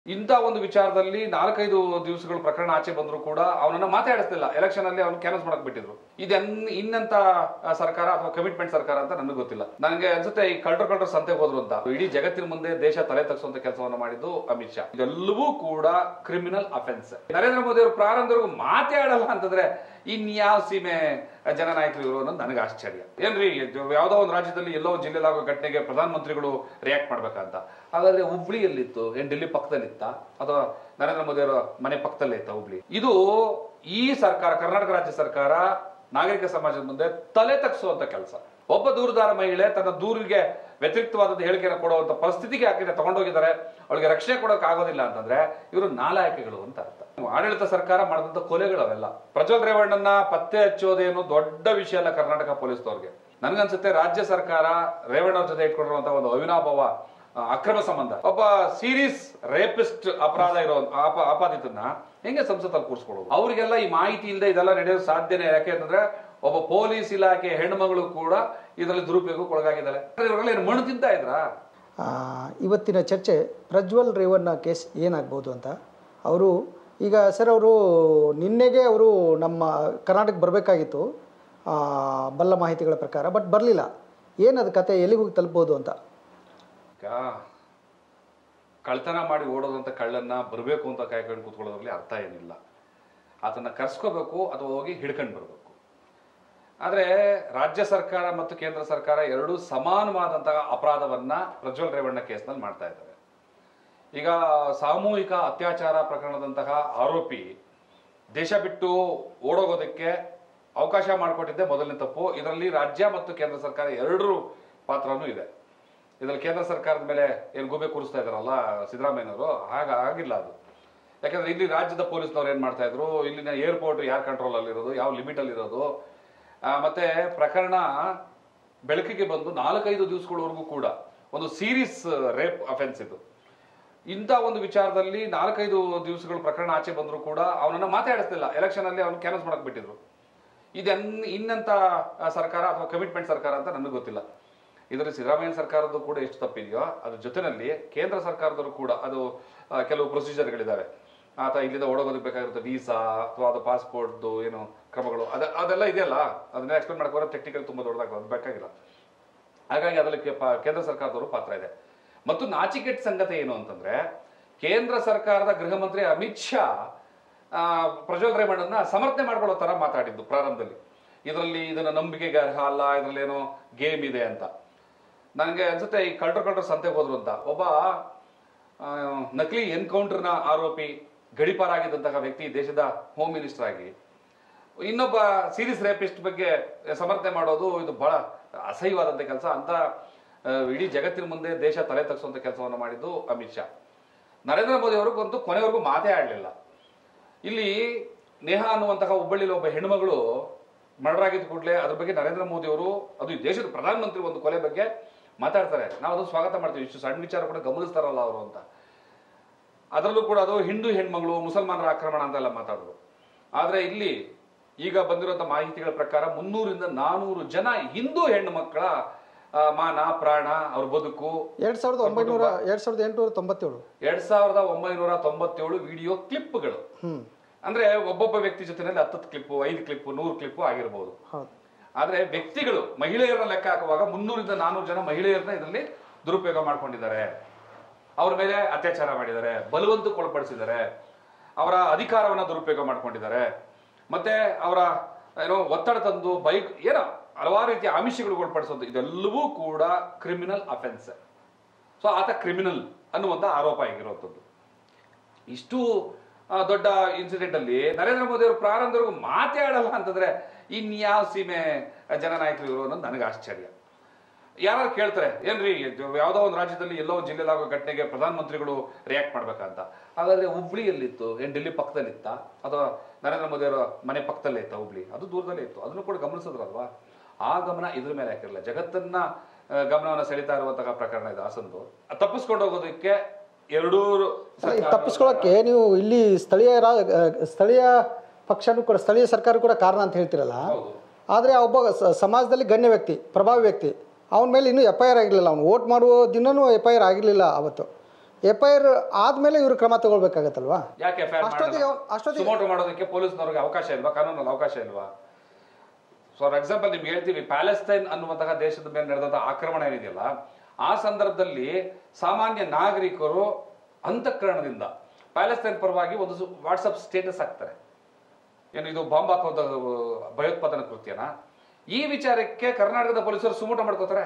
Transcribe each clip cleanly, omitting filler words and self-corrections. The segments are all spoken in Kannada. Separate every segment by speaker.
Speaker 1: ಇಂಥ ಒಂದು ವಿಚಾರದಲ್ಲಿ 4-5 ದಿವಸಗಳು ಪ್ರಕರಣ ಆಚೆ ಬಂದರೂ ಕೂಡ ಅವನನ್ನ ಮಾತಾಡಿಸ್ತಿಲ್ಲ. ಎಲೆಕ್ಷನ್ ಅಲ್ಲಿ ಅವನು ಕ್ಯಾನ್ವಸ್ ಮಾಡಕ್ ಬಿಟ್ಟಿದ್ರು. ಇನ್ನಂತ ಸರ್ಕಾರ ಅಥವಾ ಕಮಿಟ್ಮೆಂಟ್ ಸರ್ಕಾರ ಅಂತ ನನಗೆ ಗೊತ್ತಿಲ್ಲ. ನನಗೆ ಅನ್ಸುತ್ತೆ ಈ ಕಳ್ಳರು ಸಂತೆಗೆ ಹೋದ್ರು ಅಂತ. ಇಡೀ ಜಗತ್ತಿನ ಮುಂದೆ ದೇಶ ತಲೆ ತಗ್ಸುವಂತ ಕೆಲಸವನ್ನು ಮಾಡಿದ್ದು ಅಮಿತ್ ಶಾ. ಇದೆಲ್ಲವೂ ಕೂಡ ಕ್ರಿಮಿನಲ್ ಅಫೆನ್ಸ್. ನರೇಂದ್ರ ಮೋದಿ ಅವರು ಪ್ರಾರಂಭದವರೆಗೂ ಮಾತಾಡಲ್ಲ ಅಂತಂದ್ರೆ ಇನ್ಯಾವ ಸೀಮೆ ಜನನಾಯಕರು ಇವರು ಅನ್ನೋದು ನನಗೆ ಆಶ್ಚರ್ಯ. ಏನ್ರಿ ಯಾವ್ದೋ ಒಂದು ರಾಜ್ಯದಲ್ಲಿ ಎಲ್ಲೋ ಒಂದು ಜಿಲ್ಲೆಯಲ್ಲಿ ಆಗೋ ಘಟನೆಗೆ ಪ್ರಧಾನಮಂತ್ರಿಗಳು ರಿಯಾಕ್ಟ್ ಮಾಡ್ಬೇಕಂತ. ಹಾಗಾದ್ರೆ ಹುಬ್ಳಿಯಲ್ಲಿತ್ತು, ಏನ್ ಡೆಲ್ಲಿ ಪಕ್ಕದಲ್ಲಿತ್ತ ಅಥವಾ ನರೇಂದ್ರ ಮೋದಿ ಅವರ ಮನೆ ಪಕ್ಕದಲ್ಲೇ ಇತ್ತ ಹುಬ್ಳಿ? ಇದು ಈ ಸರ್ಕಾರ, ಕರ್ನಾಟಕ ರಾಜ್ಯ ಸರ್ಕಾರ ನಾಗರಿಕ ಸಮಾಜದ ಮುಂದೆ ತಲೆ ತಗ್ಸುವಂತ ಕೆಲಸ. ಒಬ್ಬ ದೂರುದಾರ ಮಹಿಳೆ ತನ್ನ ದೂರಿಗೆ ವ್ಯತಿರಿಕ್ತವಾದ ಹೇಳಿಕೆಯನ್ನು ಕೊಡುವಂತ ಪರಿಸ್ಥಿತಿಗೆ ಆಕೆಗೆ ತಗೊಂಡೋಗಿದ್ದಾರೆ. ಅವಳಿಗೆ ರಕ್ಷಣೆ ಕೊಡೋಕೆ ಆಗೋದಿಲ್ಲ ಅಂತಂದ್ರೆ ಇವರು ನಾಲಾಯಕಿಗಳು ಅಂತ ಅರ್ಥ. ಆಡಳಿತ ಸರ್ಕಾರ ಮಾಡಿದಂತ ಕೊಲೆಗಳು ಅವೆಲ್ಲ. ಪ್ರಜ್ವಲ್ ರೇವಣ್ಣನ ಪತ್ತೆ ಹಚ್ಚೋದೇನು ದೊಡ್ಡ ವಿಷಯ ಅಲ್ಲ ಕರ್ನಾಟಕ ಪೊಲೀಸ್ನವ್ರಿಗೆ. ನನ್ಗನ್ಸುತ್ತೆ ರಾಜ್ಯ ಸರ್ಕಾರ ರೇವಣ್ಣ ಜೊತೆ ಇಟ್ಕೊಂಡಿರುವಂತಹ ಒಂದು ಅವಿನಾಭಾವ ಅಕ್ರಮ ಸಂಬಂಧ, ಒಬ್ಬ ಸೀರಿಯಸ್ ರೇಪಿಸ್ಟ್ ಅಪರಾಧ ಇರೋ ಆಪಾದಿತನ್ನ ಹೆಂಗೆ ಸಂಸತ್ತಲ್ಲಿ ಕೂರಿಸ್ಕೊಳ್ಳೋದು? ಅವರಿಗೆಲ್ಲ ಈ ಮಾಹಿತಿ ಇಲ್ಲದೆ ಇದೆಲ್ಲ ನಡೆಯೋದು ಸಾಧ್ಯನೇ. ಯಾಕೆ ಅಂತಂದ್ರೆ ಒಬ್ಬ ಪೊಲೀಸ್ ಇಲಾಖೆ ಹೆಣ್ಮಗಳು ಕೂಡ ಇದರಲ್ಲಿ ದುರುಪಯೋಗಕ್ಕೆ ಒಳಗಾಗಿದ್ದಾಳೆ. ಇವರೆಲ್ಲ ಏನು ಮಣ್ಣು ತಿಂತಾ ಇದ್ರಾ?
Speaker 2: ಇವತ್ತಿನ ಚರ್ಚೆ ಪ್ರಜ್ವಲ್ ರೇವಣ್ಣ ಕೇಸ್ ಏನಾಗ್ಬೋದು ಅಂತ. ಅವರು ಈಗ ಸರ್ ಅವರು ನಿನ್ನೆಗೆ ಅವರು ನಮ್ಮ ಕರ್ನಾಟಕಕ್ಕೆ ಬರಬೇಕಾಗಿತ್ತು ಬಲ್ಲ ಮಾಹಿತಿಗಳ ಪ್ರಕಾರ, ಬಟ್ ಬರಲಿಲ್ಲ. ಏನದು ಕತೆ, ಎಲ್ಲಿಗೆ ಹೋಗಿ ತಲುಪ್ಬೋದು ಅಂತ?
Speaker 1: ಕಳ್ತನ ಮಾಡಿ ಓಡೋದಂತ ಕಳ್ಳನ್ನ ಬರಬೇಕು ಅಂತ ಕಾಯ್ಕೊಂಡು ಕೂತ್ಕೊಳ್ಳೋದ್ರಲ್ಲಿ ಅರ್ಥ ಏನಿಲ್ಲ. ಅದನ್ನ ಕರ್ಸ್ಕೋಬೇಕು ಅಥವಾ ಹೋಗಿ ಹಿಡ್ಕೊಂಡು ಬರಬೇಕು. ಆದ್ರೆ ರಾಜ್ಯ ಸರ್ಕಾರ ಮತ್ತು ಕೇಂದ್ರ ಸರ್ಕಾರ ಎರಡೂ ಸಮಾನವಾದಂತಹ ಅಪರಾಧವನ್ನ ಪ್ರಜ್ವಲ್ ರೇವಣ್ಣ ಕೇಸ್ನಲ್ಲಿ ಮಾಡ್ತಾ ಇದ್ದಾರೆ. ಈಗ ಸಾಮೂಹಿಕ ಅತ್ಯಾಚಾರ ಪ್ರಕರಣದಂತಹ ಆರೋಪಿ ದೇಶ ಬಿಟ್ಟು ಓಡೋಗೋದಕ್ಕೆ ಅವಕಾಶ ಮಾಡಿಕೊಟ್ಟಿದ್ದೆ ಮೊದಲನೇ ತಪ್ಪು. ಇದರಲ್ಲಿ ರಾಜ್ಯ ಮತ್ತು ಕೇಂದ್ರ ಸರ್ಕಾರ ಎರಡರೂ ಪಾತ್ರನೂ ಇದೆ. ಇದರಲ್ಲಿ ಕೇಂದ್ರ ಸರ್ಕಾರದ ಮೇಲೆ ಏನು ಗೂಬೆ ಕೂರಿಸ್ತಾ ಇದಾರಲ್ಲ ಸಿದ್ದರಾಮಯ್ಯನವರು, ಆಗಿಲ್ಲ ಅದು. ಯಾಕಂದ್ರೆ ಇಲ್ಲಿ ರಾಜ್ಯದ ಪೊಲೀಸ್ನವ್ರು ಏನ್ ಮಾಡ್ತಾ ಇದ್ರು, ಇಲ್ಲಿನ ಏರ್ಪೋರ್ಟ್ ಯಾರ ಕಂಟ್ರೋಲ್ ಅಲ್ಲಿರೋದು, ಯಾವ ಲಿಮಿಟ್ ಅಲ್ಲಿ ಇರೋದು, ಮತ್ತೆ ಪ್ರಕರಣ ಬೆಳಕಿಗೆ ಬಂದು 4-5 ದಿವಸಗಳವರೆಗೂ ಕೂಡ ಒಂದು ಸೀರಿಯಸ್ ರೇಪ್ ಅಫೆನ್ಸ್ ಇದು. ಇಂಥ ಒಂದು ವಿಚಾರದಲ್ಲಿ 4-5 ದಿವಸಗಳು ಪ್ರಕರಣ ಆಚೆ ಬಂದರೂ ಕೂಡ ಅವನನ್ನ ಮಾತಾಡಿಸ್ತಿಲ್ಲ. ಎಲೆಕ್ಷನ್ ಅಲ್ಲಿ ಅವನು ಕ್ಯಾನ್ವಸ್ ಮಾಡಕ್ ಬಿಟ್ಟಿದ್ರು. ಇನ್ನಂತ ಸರ್ಕಾರ ಅಥವಾ ಕಮಿಟ್ಮೆಂಟ್ ಸರ್ಕಾರ ಅಂತ ನನಗೆ ಗೊತ್ತಿಲ್ಲ. ಇದರಲ್ಲಿ ಸಿದ್ದರಾಮಯ್ಯ ಸರ್ಕಾರದ್ದು ಕೂಡ ಎಷ್ಟು ತಪ್ಪಿದೆಯೋ ಅದ್ರ ಜೊತೆನಲ್ಲಿ ಕೇಂದ್ರ ಸರ್ಕಾರದವರು ಕೂಡ ಅದು ಕೆಲವು ಪ್ರೊಸೀಜರ್ಗಳಿದ್ದಾವೆ. ಆತ ಇಲ್ಲಿಂದ ಓಡೋಗೋದಕ್ಕೆ ಬೇಕಾಗಿರುತ್ತೆ ವೀಸಾ ಅಥವಾ ಅದು ಪಾಸ್ಪೋರ್ಟ್ದು ಏನು ಕ್ರಮಗಳು ಅದೆಲ್ಲ ಇದೆಯಲ್ಲ, ಅದನ್ನ ಎಕ್ಸ್ಪ್ಲೇನ್ ಮಾಡಕ್ಕೆ ಟೆಕ್ನಿಕಲ್ ತುಂಬಾ ದೊಡ್ಡದಾಗ್ತದೆ, ಅದು ಬೇಕಾಗಿಲ್ಲ. ಹಾಗಾಗಿ ಅದರಲ್ಲಿ ಕೇಂದ್ರ ಸರ್ಕಾರದವರು ಪಾತ್ರ ಇದೆ. ಮತ್ತು ನಾಚಿಕೆಟ್ ಸಂಗತಿ ಏನು ಅಂತಂದ್ರೆ ಕೇಂದ್ರ ಸರ್ಕಾರದ ಗೃಹ ಮಂತ್ರಿ ಅಮಿತ್ ಶಾ ಪ್ರಜ್ವಲ್ ರೇವಣ್ಣನ ಸಮರ್ಥನೆ ಮಾಡ್ಕೊಳ್ಳೋ ತರ ಮಾತಾಡಿದ್ದು ಪ್ರಾರಂಭದಲ್ಲಿ. ಇದನ್ನ ನಂಬಿಕೆಗೆ ಅರ್ಹ ಅಲ್ಲ, ಇದರಲ್ಲೇನೋ ಗೇಮ್ ಇದೆ ಅಂತ. ನನಗೆ ಅನ್ಸುತ್ತೆ ಈ ಕಳ್ಳರು ಸಂತೆಗೆ ಹೋದ್ರು ಅಂತ. ಒಬ್ಬ ನಕಲಿ ಎನ್ಕೌಂಟರ್ನ ಆರೋಪಿ, ಗಡಿಪಾರಾಗಿದ್ದಂತಹ ವ್ಯಕ್ತಿ ದೇಶದ ಹೋಮ್ ಮಿನಿಸ್ಟರ್ ಆಗಿ ಇನ್ನೊಬ್ಬ ಸೀರಿಯಸ್ ರೇಪಿಸ್ಟ್ ಬಗ್ಗೆ ಸಮರ್ಥನೆ ಮಾಡೋದು ಇದು ಬಹಳ ಅಸಹ್ಯವಾದಂತ ಕೆಲಸ ಅಂತ. ಇಡೀ ಜಗತ್ತಿನ ಮುಂದೆ ದೇಶ ತಲೆ ತಗ್ಸುವಂತ ಕೆಲಸವನ್ನು ಮಾಡಿದ್ದು ಅಮಿತ್ ಶಾ. ನರೇಂದ್ರ ಮೋದಿ ಅವ್ರಿಗಂತೂ ಕೊನೆವರೆಗೂ ಮಾತೇ ಆಡಲಿಲ್ಲ. ಇಲ್ಲಿ ನೇಹಾ ಅನ್ನುವಂತಹ ಹುಬ್ಬಳ್ಳಿಲಿ ಒಬ್ಬ ಹೆಣ್ಮಗಳು ಮರ್ಡರ್ ಆಗಿದ್ದ ಕೂಡಲೇ ಅದ್ರ ಬಗ್ಗೆ ನರೇಂದ್ರ ಮೋದಿ ಅವರು, ಅದು ದೇಶದ ಪ್ರಧಾನಮಂತ್ರಿ ಒಂದು ಕೊಲೆ ಬಗ್ಗೆ ಮಾತಾಡ್ತಾರೆ. ನಾವು ಅದು ಸ್ವಾಗತ ಮಾಡ್ತೀವಿ. ಇಷ್ಟು ಸಣ್ಣ ವಿಚಾರ ಕೂಡ ಗಮನಿಸ್ತಾರಲ್ಲ ಅವರು ಅಂತ. ಅದರಲ್ಲೂ ಕೂಡ ಅದು ಹಿಂದೂ ಹೆಣ್ಮಗಳು, ಮುಸಲ್ಮಾನರ ಆಕ್ರಮಣ ಅಂತೆಲ್ಲ ಮಾತಾಡೋದು. ಆದ್ರೆ ಇಲ್ಲಿ ಈಗ ಬಂದಿರುವಂತಹ ಮಾಹಿತಿಗಳ ಪ್ರಕಾರ 300-400 ಜನ ಹಿಂದೂ ಹೆಣ್ಣು ಮಕ್ಕಳ ಮಾನ ಪ್ರಾಣ ಅವ್ರ ಬದುಕು
Speaker 2: 2897
Speaker 1: ವಿಡಿಯೋ ಕ್ಲಿಪ್ಗಳು. ಅಂದ್ರೆ ಒಬ್ಬೊಬ್ಬ ವ್ಯಕ್ತಿ ಜೊತೆನಲ್ಲಿ 10 ಕ್ಲಿಪ್, 5 ಕ್ಲಿಪ್, 100 ಕ್ಲಿಪ್ ಆಗಿರಬಹುದು. ಆದ್ರೆ ವ್ಯಕ್ತಿಗಳು, ಮಹಿಳೆಯರನ್ನ ಲೆಕ್ಕ ಹಾಕುವಾಗ 300-400 ಜನ ಮಹಿಳೆಯರನ್ನ ಇದರಲ್ಲಿ ದುರುಪಯೋಗ ಮಾಡ್ಕೊಂಡಿದ್ದಾರೆ. ಅವ್ರ ಮೇಲೆ ಅತ್ಯಾಚಾರ ಮಾಡಿದ್ದಾರೆ, ಬಲವಂತಕ್ಕೊಳಪಡಿಸಿದ್ದಾರೆ, ಅವರ ಅಧಿಕಾರವನ್ನ ದುರುಪಯೋಗ ಮಾಡ್ಕೊಂಡಿದ್ದಾರೆ, ಮತ್ತೆ ಅವರ ಒತ್ತಡ ತಂದು ಬೈಕ್ ಹಲವಾರು ರೀತಿಯ ಆಮಿಷಗಳು ಒಳಪಡಿಸೋದು. ಇದೆಲ್ಲವೂ ಕೂಡ ಕ್ರಿಮಿನಲ್ ಅಫೆನ್ಸ್. ಸೊ ಆತ ಕ್ರಿಮಿನಲ್ ಅನ್ನುವಂತ ಆರೋಪ ಆಗಿರುವಂಥದ್ದು. ಇಷ್ಟು ದೊಡ್ಡ ಇನ್ಸಿಡೆಂಟ್ ಅಲ್ಲಿ ನರೇಂದ್ರ ಮೋದಿ ಅವರು ಪ್ರಾರಂಭದವರೆಗೂ ಮಾತಾಡಲ್ಲ ಅಂತಂದ್ರೆ ಇನ್ಯಾವ ಸೀಮೆ ಜನನಾಯಕರು ಇವರು ಅನ್ನೋದು ನನಗೆ ಆಶ್ಚರ್ಯ. ಯಾರು ಕೇಳ್ತಾರೆ, ಏನ್ರಿ ಯಾವ್ದೋ ಒಂದು ರಾಜ್ಯದಲ್ಲಿ ಎಲ್ಲೋ ಒಂದು ಜಿಲ್ಲೆಯಲ್ಲಿ ಆಗೋ ಘಟನೆಗೆ ಪ್ರಧಾನಮಂತ್ರಿಗಳು ರಿಯಾಕ್ಟ್ ಮಾಡ್ಬೇಕಂತ. ಹಾಗಾದ್ರೆ ಹುಬ್ಳಿಯಲ್ಲಿತ್ತು, ಏನ್ ಡೆಲ್ಲಿ ಪಕ್ಕದಲ್ಲಿತ್ತ ಅಥವಾ ನರೇಂದ್ರ ಮೋದಿ ಅವರ ಮನೆ ಪಕ್ಕದಲ್ಲೇ ಇತ್ತ ಹುಬ್ಳಿ? ಅದು ದೂರದಲ್ಲೇ ಇತ್ತು, ಅದನ್ನು ಕೂಡ ಗಮನಿಸಿದ್ರಲ್ವಾ? ಆ ಗಮನ ಇದ್ರ ಮೇಲೆ ಹಾಕಿರಲ್ಲ. ಜಗತ್ತನ್ನ ಗಮನವನ್ನ ಸೆಳೀತಾ ಇರುವಂತಹ ಪ್ರಕರಣ ಇದು ಹಾಸನ್ದು. ತಪ್ಪಿಸ್ಕೊಂಡು ಹೋಗೋದಕ್ಕೆ
Speaker 2: ತಪ್ಪಿಸ್ಕೊಳ್ಳೋಕೆ ನೀವು ಇಲ್ಲಿ ಸ್ಥಳೀಯ ಪಕ್ಷನೂ ಕೂಡ, ಸ್ಥಳೀಯ ಸರ್ಕಾರ ಕೂಡ ಕಾರಣ ಅಂತ ಹೇಳ್ತಿರಲ್ಲ. ಆದರೆ ಒಬ್ಬ ಸಮಾಜದಲ್ಲಿ ಗಣ್ಯ ವ್ಯಕ್ತಿ, ಪ್ರಭಾವಿ ವ್ಯಕ್ತಿ, ಅವನ ಮೇಲೆ ಇನ್ನೂ FIR ಆಗಿರಲಿಲ್ಲ. ಅವನು ವೋಟ್ ಮಾಡುವ ದಿನವೂ FIR ಆಗಿರಲಿಲ್ಲ ಅವತ್ತು. FIR ಆದ್ಮೇಲೆ ಇವರು ಕ್ರಮ ತಗೊಳ್ಬೇಕಾಗತ್ತಲ್ವಾ?
Speaker 1: ಯಾಕೆ ಸುಮೋಟೋ ಮಾಡೋದಕ್ಕೆ ಪೊಲೀಸ್ನವ್ರಿಗೆ ಅವಕಾಶ ಇಲ್ವಾ? ಕಾನೂನಲ್ಲಿ ಅವಕಾಶ ಇಲ್ವಾ? ಫಾರ್ ಎಕ್ಸಾಂಪಲ್ ನಿಮ್ಗೆ ಹೇಳ್ತೀವಿ, ಪ್ಯಾಲೆಸ್ತೈನ್ ಅನ್ನುವಂತಹ ದೇಶದ ಮೇಲೆ ನಡೆದಂತ ಆಕ್ರಮಣ ಏನಿದೆಯಲ್ಲ, ಆ ಸಂದರ್ಭದಲ್ಲಿ ಸಾಮಾನ್ಯ ನಾಗರಿಕರು ಅಂತಃಕರಣದಿಂದ ಪ್ಯಾಲೆಸ್ತೈನ್ ಪರವಾಗಿ ಒಂದು ವಾಟ್ಸಪ್ ಸ್ಟೇಟಸ್ ಹಾಕ್ತಾರೆ, ಏನು ಇದು ಬಾಂಬ್ ಹಾಕುವಂತ ಭಯೋತ್ಪಾದನಾ ಕೃತ್ಯನ. ಈ ವಿಚಾರಕ್ಕೆ ಕರ್ನಾಟಕದ ಪೊಲೀಸರು ಸುಮೋಟೋ ಮಾಡ್ಕೋತಾರೆ.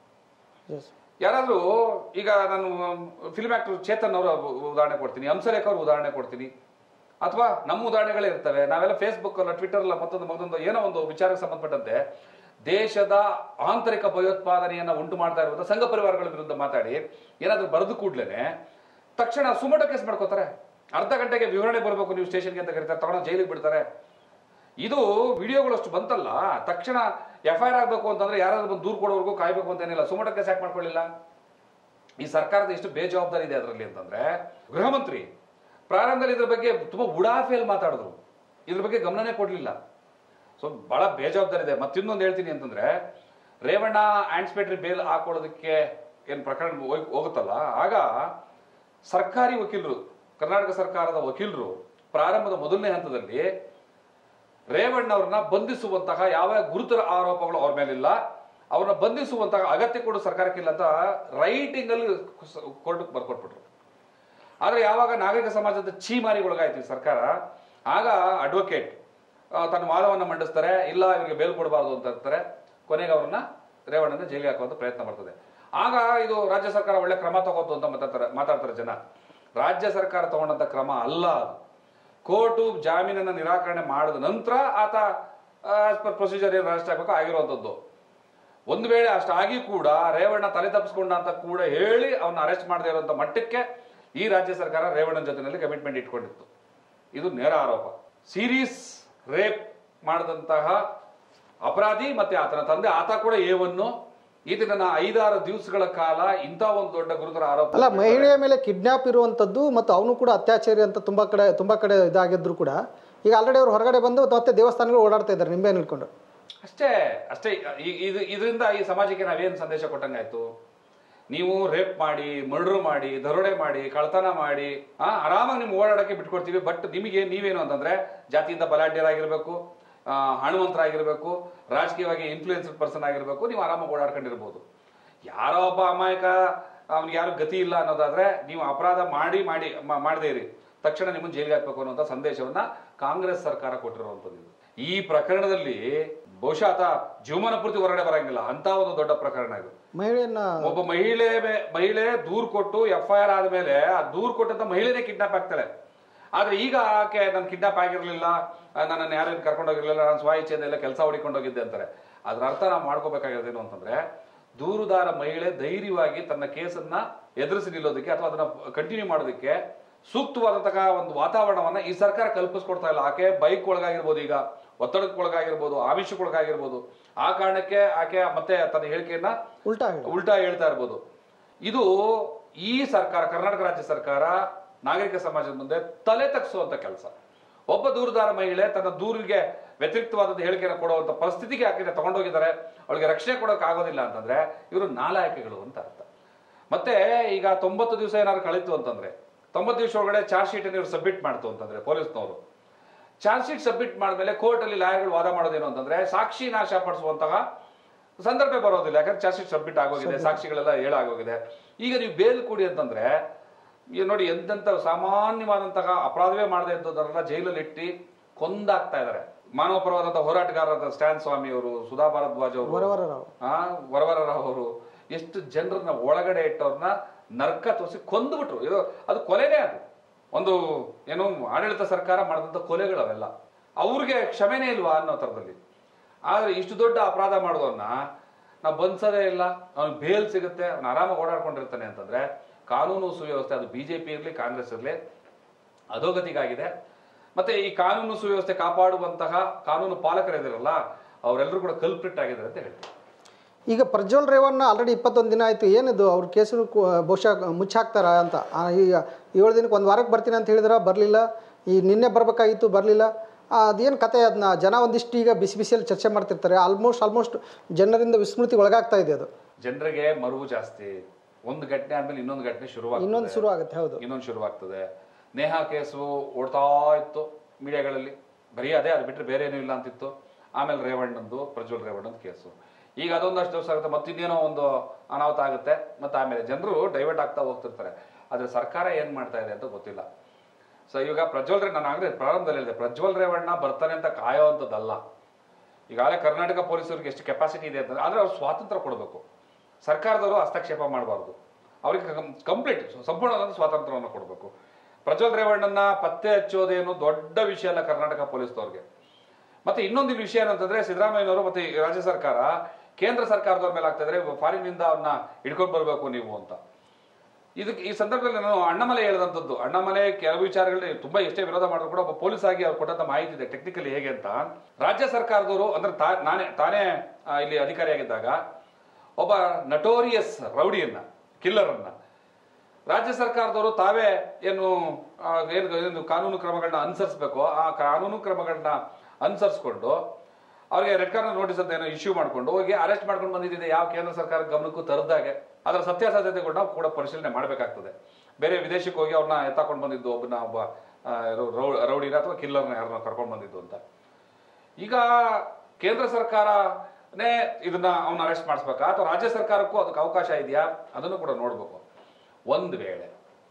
Speaker 1: ಯಾರಾದ್ರೂ ಈಗ ನಾನು ಫಿಲ್ಮ್ ಆಕ್ಟರ್ ಚೇತನ್ ಅವರ ಉದಾಹರಣೆ ಕೊಡ್ತೀನಿ, ಹಂಸಲೇಖ ಅವ್ರ ಉದಾಹರಣೆ ಕೊಡ್ತೀನಿ, ಅಥವಾ ನಮ್ಮ ಉದಾಹರಣೆಗಳೇ ಇರ್ತವೆ. ನಾವೆಲ್ಲ ಫೇಸ್ಬುಕ್ ಅಲ್ಲ, ಟ್ವಿಟರ್ ಅಲ್ಲ, ಮತ್ತೊಂದು ಏನೋ ಒಂದು ವಿಚಾರಕ್ಕೆ ಸಂಬಂಧಪಟ್ಟಂತೆ ದೇಶದ ಆಂತರಿಕ ಭಯೋತ್ಪಾದನೆಯನ್ನ ಉಂಟು ಮಾಡ್ತಾ ಇರುವಂತ ಸಂಘ ಪರಿವಾರಗಳ ವಿರುದ್ಧ ಮಾತಾಡಿ ಏನಾದ್ರೂ ಬರೆದು ಕೂಡ್ಲೇನೆ ತಕ್ಷಣ ಸುಮೋಟೋ ಕೇಸ್ ಮಾಡ್ಕೋತಾರೆ. ಅರ್ಧ ಗಂಟೆಗೆ ವಿವರಣೆ ಬರಬೇಕು ನೀವು ಸ್ಟೇಷನ್ಗೆ ಅಂತ ಕರೀತಾರೆ, ತಗೊಂಡು ಜೈಲಿಗೆ ಬಿಡ್ತಾರೆ. ಇದು ವಿಡಿಯೋಗಳು ಅಷ್ಟು ಬಂತಲ್ಲ, ತಕ್ಷಣ FIR ಆಗಬೇಕು ಅಂತಂದ್ರೆ ಯಾರಾದ್ರೂ ಬಂದು ದೂರು ಕೊಡೋವರೆಗೂ ಕಾಯ್ಬೇಕು ಅಂತ ಏನಿಲ್ಲ. ಸುಮೋಟೋ ಕೇಸ್ ಯಾಕೆ ಮಾಡ್ಕೊಳ್ಳಿಲ್ಲ? ಈ ಸರ್ಕಾರದ ಎಷ್ಟು ಬೇಜವಾಬ್ದಾರಿ ಇದೆ ಅದರಲ್ಲಿ ಅಂತಂದ್ರೆ, ಗೃಹ ಮಂತ್ರಿ ಪ್ರಾರಂಭದಲ್ಲಿ ಇದ್ರ ಬಗ್ಗೆ ತುಂಬಾ ಉಡಾಫೆಯಲ್ಲಿ ಮಾತಾಡಿದ್ರು, ಇದ್ರ ಬಗ್ಗೆ ಗಮನನೇ ಕೊಡ್ಲಿಲ್ಲ. ಸೊ ಬಹಳ ಬೇಜವಾಬ್ದಾರಿ ಇದೆ. ಮತ್ತಿನ್ನೊಂದು ಹೇಳ್ತೀನಿ ಅಂತಂದ್ರೆ, ರೇವಣ್ಣ ಆಂಟಿಸಿಪೇಟರಿ ಬೇಲ್ ಹಾಕೊಳ್ಳೋದಕ್ಕೆ ಏನ್ ಪ್ರಕರಣ ಹೋಗುತ್ತಲ್ಲ, ಆಗ ಸರ್ಕಾರಿ ವಕೀಲರು, ಕರ್ನಾಟಕ ಸರ್ಕಾರದ ವಕೀಲರು ಪ್ರಾರಂಭದ ಮೊದಲನೇ ಹಂತದಲ್ಲಿ ರೇವಣ್ಣ ಅವ್ರನ್ನ ಬಂಧಿಸುವಂತಹ ಯಾವ ಗುರುತರ ಆರೋಪಗಳು ಅವ್ರ ಮೇಲಿಲ್ಲ, ಅವ್ರನ್ನ ಬಂಧಿಸುವಂತಹ ಅಗತ್ಯ ಕೂಡ ಸರ್ಕಾರಕ್ಕಿಲ್ಲ ಅಂತ ರೈಟಿಂಗ್ ಅಲ್ಲಿ ಕೋರ್ಟ್ಗೆ ಬರ್ಕೊಟ್ಬಿಟ್ರು. ಆದ್ರೆ ಯಾವಾಗ ನಾಗರಿಕ ಸಮಾಜದ ಛೀಮಾರಿಗೊಳಗಾಯ್ತು ಸರ್ಕಾರ, ಆಗ ಅಡ್ವೊಕೇಟ್ ತನ್ನ ವಾದವನ್ನ ಮಂಡಿಸ್ತಾರೆ, ಇಲ್ಲ ಇವರಿಗೆ ಬೇಲ್ ಕೊಡಬಾರ್ದು ಅಂತ ಇರ್ತಾರೆ. ಕೊನೆಗೆ ಅವ್ರನ್ನ ರೇವಣ್ಣನ ಜೈಲಿಗೆ ಹಾಕುವಂತ ಪ್ರಯತ್ನ ಬರ್ತದೆ. ಆಗ ಇದು ರಾಜ್ಯ ಸರ್ಕಾರ ಒಳ್ಳೆ ಕ್ರಮ ತಗೋತು ಅಂತ ಮಾತಾಡ್ತಾರೆ ಜನ. ರಾಜ್ಯ ಸರ್ಕಾರ ತಗೊಂಡಂತ ಕ್ರಮ ಅಲ್ಲ ಅದು. ಕೋರ್ಟು ಜಾಮೀನನ್ನ ನಿರಾಕರಣೆ ಮಾಡಿದ ನಂತರ ಆತ ಆಸ್ ಪರ್ ಪ್ರೊಸೀಜರ್ ಏನು ಅರೆಸ್ಟ್ ಆಗಬೇಕು ಆಗಿರುವಂತದ್ದು. ಒಂದು ವೇಳೆ ಅಷ್ಟಾಗಿ ಕೂಡ ರೇವಣ್ಣ ತಲೆ ತಪ್ಪಿಸ್ಕೊಂಡ ಅಂತ ಕೂಡ ಹೇಳಿ ಅವನ್ನ ಅರೆಸ್ಟ್ ಮಾಡದೇ ಇರುವಂತ ಮಟ್ಟಕ್ಕೆ ಈ ರಾಜ್ಯ ಸರ್ಕಾರ ರೇವಣ್ಣನ ಜೊತೆಯಲ್ಲಿ ಕಮಿಟ್ಮೆಂಟ್ ಇಟ್ಕೊಂಡಿತ್ತು. ಇದು ನೇರ ಆರೋಪ. ಸೀರೀಸ್ ರೇಪ್ ಮಾಡಿದಂತಹ ಅಪರಾಧಿ ಮತ್ತೆ ಆತನ ತಂದೆ, ಆತ ಕೂಡ ಏವನ್ನು ಇದನ್ನ 5-6 ದಿವಸಗಳ ಕಾಲ ಇಂಥ ಒಂದು ದೊಡ್ಡ ಗುರುತರ ಆರೋಪ
Speaker 2: ಅಲ್ಲ. ಮಹಿಳೆಯ ಮೇಲೆ ಕಿಡ್ನಾಪ್ ಇರುವಂತದ್ದು ಮತ್ತು ಅವನು ಕೂಡ ಅತ್ಯಾಚಾರಿ ಅಂತ ತುಂಬಾ ಕಡೆ ಇದಾಗಿದ್ರು ಕೂಡ ಈಗ ಆಲ್ರೆಡಿ ಅವ್ರು ಹೊರಗಡೆ ಬಂದು ಮತ್ತೆ ದೇವಸ್ಥಾನಗಳು ಓಡಾಡ್ತಾ ಇದ್ದಾರೆ ನಿಂಬೆ ನಿಲ್ಕೊಂಡು.
Speaker 1: ಅಷ್ಟೇ. ಇದರಿಂದ ಈ ಸಮಾಜಕ್ಕೆ ನಾವೇನು ಸಂದೇಶ ಕೊಟ್ಟಂಗಾಯ್ತು? ನೀವು ರೇಪ್ ಮಾಡಿ, ಮರ್ಡರ್ ಮಾಡಿ, ದರೋಡೆ ಮಾಡಿ, ಕಳ್ತನ ಮಾಡಿ ಆರಾಮಾಗಿ ನಿಮ್ಗೆ ಓಡಾಡಕ್ಕೆ ಬಿಟ್ಕೊಡ್ತೀವಿ. ಬಟ್ ನಿಮಗೆ ನೀವೇನು ಅಂತಂದ್ರೆ ಜಾತಿಯಿಂದ ಬಲಾಢ್ಯರಾಗಿರ್ಬೇಕು, ಹಣವಂತರಾಗಿರ್ಬೇಕು, ರಾಜಕೀಯವಾಗಿ ಇನ್ಫ್ಲೂಯೆನ್ಸ್ಡ್ ಪರ್ಸನ್ ಆಗಿರ್ಬೇಕು, ನೀವು ಆರಾಮಾಗಿ ಓಡಾಡ್ಕೊಂಡಿರ್ಬೋದು. ಯಾರೋ ಒಬ್ಬ ಅಮಾಯಕ, ಅವ್ನಿಗೆ ಯಾರು ಗತಿ ಇಲ್ಲ ಅನ್ನೋದಾದ್ರೆ ನೀವು ಅಪರಾಧ ಮಾಡದೇ ಇರಿ, ತಕ್ಷಣ ನಿಮ್ಮನ್ನು ಜೈಲಿಗೆ ಹಾಕ್ಬೇಕು ಅನ್ನುವಂಥ ಸಂದೇಶವನ್ನ ಕಾಂಗ್ರೆಸ್ ಸರ್ಕಾರ ಕೊಟ್ಟಿರುವಂಥದ್ದು. ಈ ಪ್ರಕರಣದಲ್ಲಿ ಬಹುಶಃ ಆತ ಜೀವಮಾನ ಪೂರ್ತಿ ಹೊರಗಡೆ ಬರಂಗಿಲ್ಲ ಅಂತ ಒಂದು ದೊಡ್ಡ ಪ್ರಕರಣ ಇದು. ಒಬ್ಬ ಮಹಿಳೆ ದೂರು ಕೊಟ್ಟು FIR ಆದ್ಮೇಲೆ ಆ ದೂರು ಕೊಟ್ಟಂತ ಮಹಿಳೆನೇ ಕಿಡ್ನಾಪ್ ಆಗ್ತಾಳೆ. ಆದ್ರೆ ಈಗ ಆಕೆ ನಾನು ಕಿಡ್ನಾಪ್ ಆಗಿರ್ಲಿಲ್ಲ, ನನ್ನನ್ನು ಯಾರೇನು ಕರ್ಕೊಂಡೋಗಿರ್ಲಿಲ್ಲ, ನಾನು ಸ್ವ ಇಚ್ಛೆಯಿಂದ ಕೆಲಸ ಹುಡಿಕೊಂಡೋಗಿದ್ದೆ ಅಂತಾರೆ. ಅದ್ರ ಅರ್ಥ ನಾವು ಮಾಡ್ಕೋಬೇಕಾಗಿರೋದೇನು ಅಂತಂದ್ರೆ, ದೂರುದಾರ ಮಹಿಳೆ ಧೈರ್ಯವಾಗಿ ತನ್ನ ಕೇಸನ್ನ ಎದುರಿಸಿ ನಿಲ್ಲೋದಕ್ಕೆ ಅಥವಾ ಅದನ್ನ ಕಂಟಿನ್ಯೂ ಮಾಡೋದಕ್ಕೆ ಸೂಕ್ತವಾದಂತಹ ಒಂದು ವಾತಾವರಣವನ್ನ ಈ ಸರ್ಕಾರ ಕಲ್ಪಿಸ್ಕೊಡ್ತಾ ಇಲ್ಲ. ಆಕೆ ಬೈಕ್ ಒಳಗಾಗಿರ್ಬೋದು, ಈಗ ಒತ್ತಡಕ್ಕೊಳಗಾಗಿರ್ಬೋದು, ಆಮಿಷಕ್ಕೊಳಗಾಗಿರ್ಬೋದು. ಆ ಕಾರಣಕ್ಕೆ ಆಕೆ ಮತ್ತೆ ತನ್ನ ಹೇಳಿಕೆಯನ್ನ ಉಲ್ಟಾ ಹೇಳ್ತಾ ಇರ್ಬೋದು. ಇದು ಈ ಸರ್ಕಾರ, ಕರ್ನಾಟಕ ರಾಜ್ಯ ಸರ್ಕಾರ ನಾಗರಿಕ ಸಮಾಜದ ಮುಂದೆ ತಲೆ ತಗ್ಸುವಂತ ಕೆಲಸ. ಒಬ್ಬ ದೂರುದಾರ ಮಹಿಳೆ ತನ್ನ ದೂರಿಗೆ ವ್ಯತಿರಿಕ್ತವಾದ ಹೇಳಿಕೆಯನ್ನು ಕೊಡುವಂತ ಪರಿಸ್ಥಿತಿಗೆ ಆಕೆ ತಗೊಂಡೋಗಿದ್ದಾರೆ, ಅವಳಿಗೆ ರಕ್ಷಣೆ ಕೊಡೋಕೆ ಆಗೋದಿಲ್ಲ ಅಂತಂದ್ರೆ ಇವರು ನಾಲಾಯಕಿಗಳು ಅಂತ ಅರ್ಥ. ಮತ್ತೆ ಈಗ 90 ದಿವಸ ಏನಾದ್ರು ಕಳೀತು ಅಂತಂದ್ರೆ, 90 ದಿವಸ ಒಳಗಡೆ ಚಾರ್ಜ್ ಶೀಟ್ ಅನ್ನು ಇವರು ಸಬ್ಮಿಟ್ ಮಾಡ್ತು ಅಂತಂದ್ರೆ ಪೊಲೀಸ್ನವರು, ಚಾರ್ಜ್ ಶೀಟ್ ಸಬ್ಮಿಟ್ ಮಾಡಿದ್ಮೇಲೆ ಕೋರ್ಟ್ ಅಲ್ಲಿ ಲಾಯರ್ಗಳು ವಾದ ಮಾಡೋದೇನು ಅಂತಂದ್ರೆ ಸಾಕ್ಷಿ ನಾಶ ಪಡಿಸುವಂತಹ ಸಂದರ್ಭ ಬರೋದಿಲ್ಲ. ಯಾಕಂದ್ರೆ ಚಾರ್ಜ್ ಶೀಟ್ ಸಬ್ಮಿಟ್ ಆಗೋಗಿದೆ, ಸಾಕ್ಷಿಗಳೆಲ್ಲ ಹೇಳಾಗೋಗಿದೆ. ಈಗ ನೀವು ಬೇಲ್ ಕೊಡಿ ಅಂತಂದ್ರೆ ನೋಡಿ, ಎಂತೆಂತ ಸಾಮಾನ್ಯವಾದಂತಹ ಅಪರಾಧವೇ ಮಾಡದೆ ಇದ್ದದನ್ನೆಲ್ಲ ಜೈಲಲ್ಲಿ ಇಟ್ಟು ಕೊಂದಾಗ್ತಾ ಇದ್ದಾರೆ. ಮಾನವ ಪರವಾದಂತಹ ಹೋರಾಟಗಾರರಾದ ಸ್ಟ್ಯಾನ್ ಸ್ವಾಮಿ ಅವರು, ಸುಧಾ ಭಾರದ್ವಾಜ್ ಅವರು, ವರವರರಾವ್ ಅವರು, ಎಷ್ಟು ಜನರನ್ನ ಒಳಗಡೆ ಇಟ್ಟವ್ರನ್ನ ನರ್ಕ ತೋರಿಸಿ ಕೊಂದುಬಿಟ್ರು. ಇದು ಅದು ಕೊಲೆನೇ. ಅದು ಒಂದು ಏನು ಆಡಳಿತ ಸರ್ಕಾರ ಮಾಡಿದಂಥ ಕೊಲೆಗಳು ಅವೆಲ್ಲ. ಅವ್ರಿಗೆ ಕ್ಷಮೆನೇ ಇಲ್ವಾ ಅನ್ನೋ ಥರದಲ್ಲಿ. ಆದ್ರೆ ಇಷ್ಟು ದೊಡ್ಡ ಅಪರಾಧ ಮಾಡೋದನ್ನ ನಾವು ಬಂಧಿಸೋದೇ ಇಲ್ಲ, ಅವ್ನಿಗೆ ಬೇಲ್ ಸಿಗುತ್ತೆ, ಅವ್ನು ಆರಾಮಾಗಿ ಓಡಾಡ್ಕೊಂಡಿರ್ತಾನೆ ಅಂತಂದ್ರೆ ಕಾನೂನು ಸುವ್ಯವಸ್ಥೆ, ಅದು BJP ಇರಲಿ ಕಾಂಗ್ರೆಸ್ ಇರಲಿ, ಅಧೋಗತಿಗಾಗಿದೆ. ಮತ್ತೆ ಈ ಕಾನೂನು ಸುವ್ಯವಸ್ಥೆ ಕಾಪಾಡುವಂತಹ ಕಾನೂನು ಪಾಲಕರಿದಿರಲ್ಲ, ಅವರೆಲ್ಲರೂ ಕೂಡ ಕಲ್ಪ್ರಿಟ್ ಆಗಿದ್ದಾರೆ ಅಂತ ಹೇಳ್ತಾರೆ.
Speaker 2: ಈಗ ಪ್ರಜ್ವಲ್ ರೇವಣ್ಣ ಆಲ್ರೆಡಿ 21 ದಿನ ಆಯಿತು, ಏನಿದು ಅವ್ರ ಕೇಸು ಬಹುಶಃ ಮುಚ್ಚಾಕ್ತಾರ ಅಂತ. ಈಗ 7 ದಿನಕ್ಕೆ 1 ವಾರಕ್ಕೆ ಬರ್ತೀನಿ ಅಂತ ಹೇಳಿದ್ರೆ ಬರಲಿಲ್ಲ, ಈ ನಿನ್ನೆ ಬರಬೇಕಾಗಿತ್ತು ಬರಲಿಲ್ಲ. ಅದೇನು ಕತೆ? ಅದನ್ನ ಜನ ಒಂದಿಷ್ಟು ಈಗ ಬಿಸಿಯಲ್ಲಿ ಚರ್ಚೆ ಮಾಡ್ತಿರ್ತಾರೆ. ಆಲ್ಮೋಸ್ಟ್ ಜನರಿಂದ ವಿಸ್ಮೃತಿ ಒಳಗಾಗ್ತಾ ಇದೆ. ಅದು
Speaker 1: ಜನರಿಗೆ ಮರುವು ಜಾಸ್ತಿ, ಒಂದು ಘಟನೆ ಆದ್ಮೇಲೆ ಇನ್ನೊಂದು ಘಟನೆ
Speaker 2: ಇನ್ನೊಂದು ಶುರು ಆಗುತ್ತೆ. ಹೌದು,
Speaker 1: ಇನ್ನೊಂದು ಶುರುವಾಗ್ತದೆ. ನೇಹಾ ಕೇಸು ಓಡ್ತಾ ಇತ್ತು ಮೀಡಿಯಾಗಳಲ್ಲಿ, ಬರೀ ಅದೇ, ಅದು ಬಿಟ್ಟರೆ ಬೇರೆ ಏನೂ ಇಲ್ಲ ಅಂತಿತ್ತು. ಆಮೇಲೆ ರೇವಣ್ಣಂದು, ಪ್ರಜ್ವಲ್ ರೇವಣ್ಣಂದು ಕೇಸು. ಈಗ ಅದೊಂದಷ್ಟು ದಿವಸ ಆಗುತ್ತೆ, ಮತ್ತೆ ಇನ್ನೇನೋ ಒಂದು ಅನಾಹುತ ಆಗುತ್ತೆ, ಮತ್ತೆ ಆಮೇಲೆ ಜನರು ಡೈವರ್ಟ್ ಆಗ್ತಾ ಹೋಗ್ತಿರ್ತಾರೆ. ಆದರೆ ಸರ್ಕಾರ ಏನು ಮಾಡ್ತಾ ಇದೆ ಅಂತ ಗೊತ್ತಿಲ್ಲ. ಸೊ ಈಗ ನಾನು ಆಗಲೇ ಪ್ರಾರಂಭದಲ್ಲಿ ಹೇಳಿದೆ, ಪ್ರಜ್ವಲ್ ರೇವಣ್ಣ ಬರ್ತಾನೆ ಅಂತ ಕಾಯೋವಂಥದ್ದಲ್ಲ. ಈಗಾಗಲೇ ಕರ್ನಾಟಕ ಪೊಲೀಸರಿಗೆ ಎಷ್ಟು ಕೆಪಾಸಿಟಿ ಇದೆ ಅಂತಂದ್ರೆ, ಆದರೆ ಅವ್ರು ಸ್ವಾತಂತ್ರ್ಯ ಕೊಡಬೇಕು. ಸರ್ಕಾರದವರು ಹಸ್ತಕ್ಷೇಪ ಮಾಡಬಾರ್ದು. ಅವ್ರಿಗೆ ಕಂಪ್ಲೀಟ್ ಸಂಪೂರ್ಣವಾದ ಸ್ವಾತಂತ್ರ್ಯವನ್ನು ಕೊಡಬೇಕು. ಪ್ರಜ್ವಲ್ ರೇವಣ್ಣನ ಪತ್ತೆ ಹಚ್ಚೋದೇನು ದೊಡ್ಡ ವಿಷಯ ಅಲ್ಲ ಕರ್ನಾಟಕ ಪೊಲೀಸ್ನವ್ರಿಗೆ. ಮತ್ತೆ ಇನ್ನೊಂದು ವಿಷಯ ಏನಂತಂದ್ರೆ, ಸಿದ್ದರಾಮಯ್ಯನವರು ಮತ್ತೆ ರಾಜ್ಯ ಸರ್ಕಾರ ಕೇಂದ್ರ ಸರ್ಕಾರದವ್ರ ಮೇಲೆ ಆಗ್ತಾ ಇದ್ರೆ, ಫಾರಿನ್ನಿಂದ ಅವ್ರನ್ನ ಹಿಡ್ಕೊಂಡು ಬರಬೇಕು ನೀವು ಅಂತ. ಇದಕ್ಕೆ ಈ ಸಂದರ್ಭದಲ್ಲಿ ನಾನು ಅಣ್ಣಾಮಲೈ ಹೇಳಿದಂಥದ್ದು, ಅಣ್ಣಾಮಲೈ ಕೆಲವು ವಿಚಾರಗಳಲ್ಲಿ ತುಂಬಾ ಎಷ್ಟೇ ವಿರೋಧ ಮಾಡಿದ್ರು ಕೂಡ ಒಬ್ಬ ಪೊಲೀಸ್ ಆಗಿ ಅವ್ರು ಕೊಟ್ಟಂತ ಮಾಹಿತಿ ಇದೆ ಟೆಕ್ನಿಕಲಿ ಹೇಗೆ ಅಂತ. ರಾಜ್ಯ ಸರ್ಕಾರದವರು ಅಂದ್ರೆ ತಾನೇ ಇಲ್ಲಿ ಅಧಿಕಾರಿಯಾಗಿದ್ದಾಗ ಒಬ್ಬ ನಟೋರಿಯಸ್ ರೌಡಿಯನ್ನ, ಕಿಲ್ಲರ್ ಅನ್ನ ರಾಜ್ಯ ಸರ್ಕಾರದವರು ತಾವೇ ಏನು ಕಾನೂನು ಕ್ರಮಗಳನ್ನ ಅನುಸರಿಸಬೇಕು, ಆ ಕಾನೂನು ಕ್ರಮಗಳನ್ನ ಅನುಸರಿಸಿಕೊಂಡು ಅವ್ರಿಗೆ ರೆಡ್ ಕಾರ್ನರ್ ನೋಟಿಸ್ ಅಂತ ಏನೋ ಇಶ್ಯೂ ಮಾಡ್ಕೊಂಡು ಹೋಗಿ ಅರೆಸ್ಟ್ ಮಾಡ್ಕೊಂಡು ಬಂದಿದ್ದೆ. ಯಾವ ಕೇಂದ್ರ ಸರ್ಕಾರ ಗಮನಕ್ಕೂ ತರದಾಗೆ ಅದರ ಸತ್ಯಾಸತ್ಯತೆಗಳನ್ನ ಕೂಡ ಪರಿಶೀಲನೆ ಮಾಡಬೇಕಾಗ್ತದೆ. ಬೇರೆ ವಿದೇಶಕ್ಕೆ ಹೋಗಿ ಅವ್ರನ್ನ ಎತ್ತಾಕೊಂಡು ಬಂದಿದ್ದು ಒಬ್ಬ ರೌಡಿನ ಅಥವಾ ಕಿಲ್ಲರ್ನ ಯಾರನ್ನ ಕರ್ಕೊಂಡು ಬಂದಿದ್ದು ಅಂತ. ಈಗ ಕೇಂದ್ರ ಸರ್ಕಾರನೇ ಇದನ್ನ ಅವನ್ನ ಅರೆಸ್ಟ್ ಮಾಡಿಸ್ಬೇಕಾ ಅಥವಾ ರಾಜ್ಯ ಸರ್ಕಾರಕ್ಕೂ ಅದಕ್ಕೆ ಅವಕಾಶ ಇದೆಯಾ ಅದನ್ನು ಕೂಡ ನೋಡ್ಬೇಕು. ಒಂದು ವೇಳೆ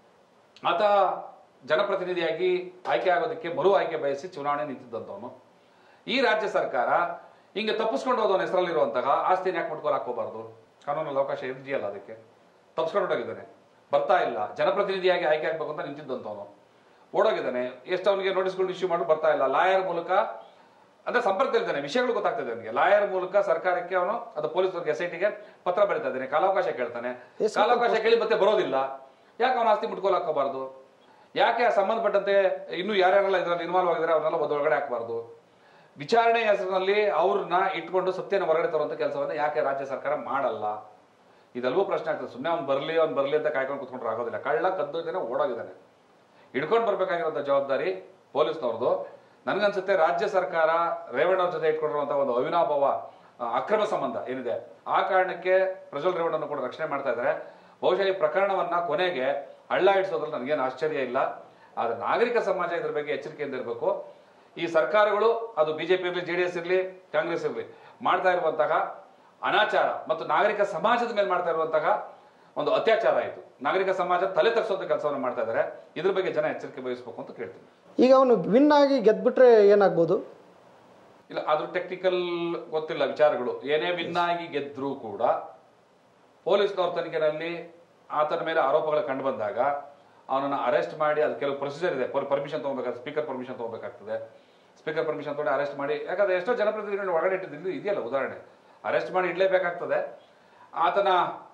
Speaker 1: ಆತ ಜನಪ್ರತಿನಿಧಿಯಾಗಿ ಆಯ್ಕೆ ಆಗೋದಕ್ಕೆ ಮರು ಆಯ್ಕೆ ಬಯಸಿ ಚುನಾವಣೆ ನಿಂತಿದ್ದಂಥವನು, ಈ ರಾಜ್ಯ ಸರ್ಕಾರ ಹಿಂಗೆ ತಪ್ಪಿಸ್ಕೊಂಡು ಹೋದವನ ಹೆಸರಲ್ಲಿರುವಂತಹ ಆಸ್ತಿನ ಯಾಕೆ ಮುಟ್ಕೋಲ್ ಹಾಕೋಬಾರ್ದು? ಕಾನೂನಲ್ಲಿ ಅವಕಾಶ ಇದೆಯಲ್ಲ, ಅದಕ್ಕೆ ತಪ್ಪಿಸ್ಕೊಂಡು ಹೊರಟೋಗಿದ್ದಾನೆ, ಬರ್ತಾ ಇಲ್ಲ. ಜನಪ್ರತಿನಿಧಿಯಾಗಿ ಆಯ್ಕೆ ಆಗ್ಬೇಕು ಅಂತ ನಿಂತಿದ್ದಂಥವನು ಓಡೋಗಿದ್ದಾನೆ. ಎಷ್ಟು ಅವನಿಗೆ ನೋಟಿಸ್ಗಳು ಇಶ್ಯೂ ಮಾಡಿ ಬರ್ತಾ ಇಲ್ಲ. ಲಾಯರ್ ಮೂಲಕ ಅಂದ್ರೆ ಸಂಪರ್ಕದಲ್ಲಿದ್ದಾನೆ, ವಿಷಯಗಳು ಗೊತ್ತಾಗ್ತದೆ ಅವನಿಗೆ. ಲಾಯರ್ ಮೂಲಕ ಸರ್ಕಾರಕ್ಕೆ ಅವನು ಅದು ಪೊಲೀಸರಿಗೆ SITಗೆ ಪತ್ರ ಬರೀತಾ ಇದ್ದಾನೆ, ಕಾಲಾವಕಾಶ ಕೇಳ್ತಾನೆ. ಕಾಲಾವಕಾಶ ಕೇಳಿ ಮತ್ತೆ ಬರೋದಿಲ್ಲ. ಯಾಕೆ ಅವನ ಆಸ್ತಿ ಮುಟ್ಕೋಲ್ ಹಾಕೋಬಾರ್ದು? ಯಾಕೆ ಸಂಬಂಧಪಟ್ಟಂತೆ ಇನ್ನು ಯಾರ್ಯಾರೆಲ್ಲ ಇದರಲ್ಲಿ ಇನ್ವಾಲ್ವ್ ಆಗಿದ್ದಾರೆ ಅವ್ರನ್ನೆಲ್ಲ ಒಳಗಡೆ ಹಾಕಬಾರ್ದು? ವಿಚಾರಣೆ ಹೆಸರಿನಲ್ಲಿ ಅವ್ರನ್ನ ಇಟ್ಕೊಂಡು ಸತ್ಯನ ಹೊರಗಡೆ ತರುವಂತ ಕೆಲಸವನ್ನ ಯಾಕೆ ರಾಜ್ಯ ಸರ್ಕಾರ ಮಾಡಲ್ಲ? ಇದೆಲ್ಲವೂ ಪ್ರಶ್ನೆ ಆಗ್ತದೆ. ಸುಮ್ಮನೆ ಅವ್ನು ಬರ್ಲಿ ಅಂತ ಕಾಯ್ಕೊಂಡು ಕುತ್ಕೊಂಡ್ರೆ ಆಗೋದಿಲ್ಲ. ಕಳ್ಳ ಕದ್ದಿದ್ದಾನೆ, ಓಡೋಗಿದ್ದಾನೆ. ಹಿಡ್ಕೊಂಡು ಬರ್ಬೇಕಾಗಿರೋಂಥ ಜವಾಬ್ದಾರಿ ಪೊಲೀಸ್ನವ್ರದ್ದು. ನನಗನ್ಸುತ್ತೆ ರಾಜ್ಯ ಸರ್ಕಾರ ರೇವಣ್ಣವ್ರ ಜೊತೆ ಇಟ್ಕೊಂಡಿರುವಂತಹ ಒಂದು ಅವಿನಾಭಾವ ಅಕ್ರಮ ಸಂಬಂಧ ಏನಿದೆ, ಆ ಕಾರಣಕ್ಕೆ ಪ್ರಜ್ವಲ್ ರೇವಣ್ಣನ್ನು ಕೂಡ ರಕ್ಷಣೆ ಮಾಡ್ತಾ ಇದ್ದಾರೆ. ಬಹುಶಃ ಈ ಪ್ರಕರಣವನ್ನ ಕೊನೆಗೆ ಹಳ್ಳ ಇಡಿಸೋದ್ರಲ್ಲಿ ನನಗೇನು ಆಶ್ಚರ್ಯ ಇಲ್ಲ. ಆದ್ರೆ ನಾಗರಿಕ ಸಮಾಜ ಇದ್ರ ಬಗ್ಗೆ ಎಚ್ಚರಿಕೆಯಿಂದ ಇರಬೇಕು. ಈ ಸರ್ಕಾರಗಳು, ಅದು ಬಿಜೆಪಿ ಇರಲಿ, JDS ಇರಲಿ, ಕಾಂಗ್ರೆಸ್ ಇರಲಿ, ಮಾಡ್ತಾ ಇರುವಂತಹ ಅನಾಚಾರ ಮತ್ತು ನಾಗರಿಕ ಸಮಾಜದ ಮೇಲೆ ಮಾಡ್ತಾ ಇರುವಂತಹ ಒಂದು ಅತ್ಯಾಚಾರ ಆಯಿತು. ನಾಗರಿಕ ಸಮಾಜ ತಲೆ ತಗ್ಸೋದ ಕೆಲಸವನ್ನು ಮಾಡ್ತಾ ಇದ್ದಾರೆ. ಇದ್ರ ಬಗ್ಗೆ ಜನ ಎಚ್ಚರಿಕೆ ವಹಿಸಬೇಕು ಅಂತ ಕೇಳ್ತೀನಿ.
Speaker 2: ಈಗ ಅವನು ವಿನ್ ಆಗಿ ಗೆದ್ಬಿಟ್ರೆ ಏನಾಗ್ಬೋದು?
Speaker 1: ಇಲ್ಲ, ಅದು ಟೆಕ್ನಿಕಲ್ ಗೊತ್ತಿಲ್ಲ ವಿಚಾರಗಳು. ಏನೇ ವಿನ್ ಆಗಿ ಗೆದ್ರೂ ಕೂಡ ಪೊಲೀಸ್ನವ್ರ ತನಿಖೆಯಲ್ಲಿ ಆತನ ಮೇಲೆ ಆರೋಪಗಳು ಕಂಡು ಬಂದಾಗ ಅವನನ್ನು ಅರೆಸ್ಟ್ ಮಾಡಿ, ಅದು ಕೆಲವು ಪ್ರೊಸೀಜರ್ ಇದೆ, ಪರ್ಮಿಷನ್ ತಗೋಬೇಕಾಗ್ತದೆ, ಸ್ಪೀಕರ್ ಪರ್ಮಿಷನ್ ತಗೋಬೇಕಾಗ್ತದೆ. ಸ್ಪೀಕರ್ ಪರ್ಮಿಷನ್ ತಗೊಂಡು ಅರೆಸ್ಟ್ ಮಾಡಿ, ಯಾಕಂದ್ರೆ ಎಷ್ಟೋ ಜನಪ್ರತಿನಿಧಿಗಳನ್ನ ಒಳಗಡೆ ಇಟ್ಟಿದ್ದು ಇದೆಯಲ್ಲ ಉದಾಹರಣೆ, ಅರೆಸ್ಟ್ ಮಾಡಿ ಇಡಲೇಬೇಕಾಗ್ತದೆ. ಆತನ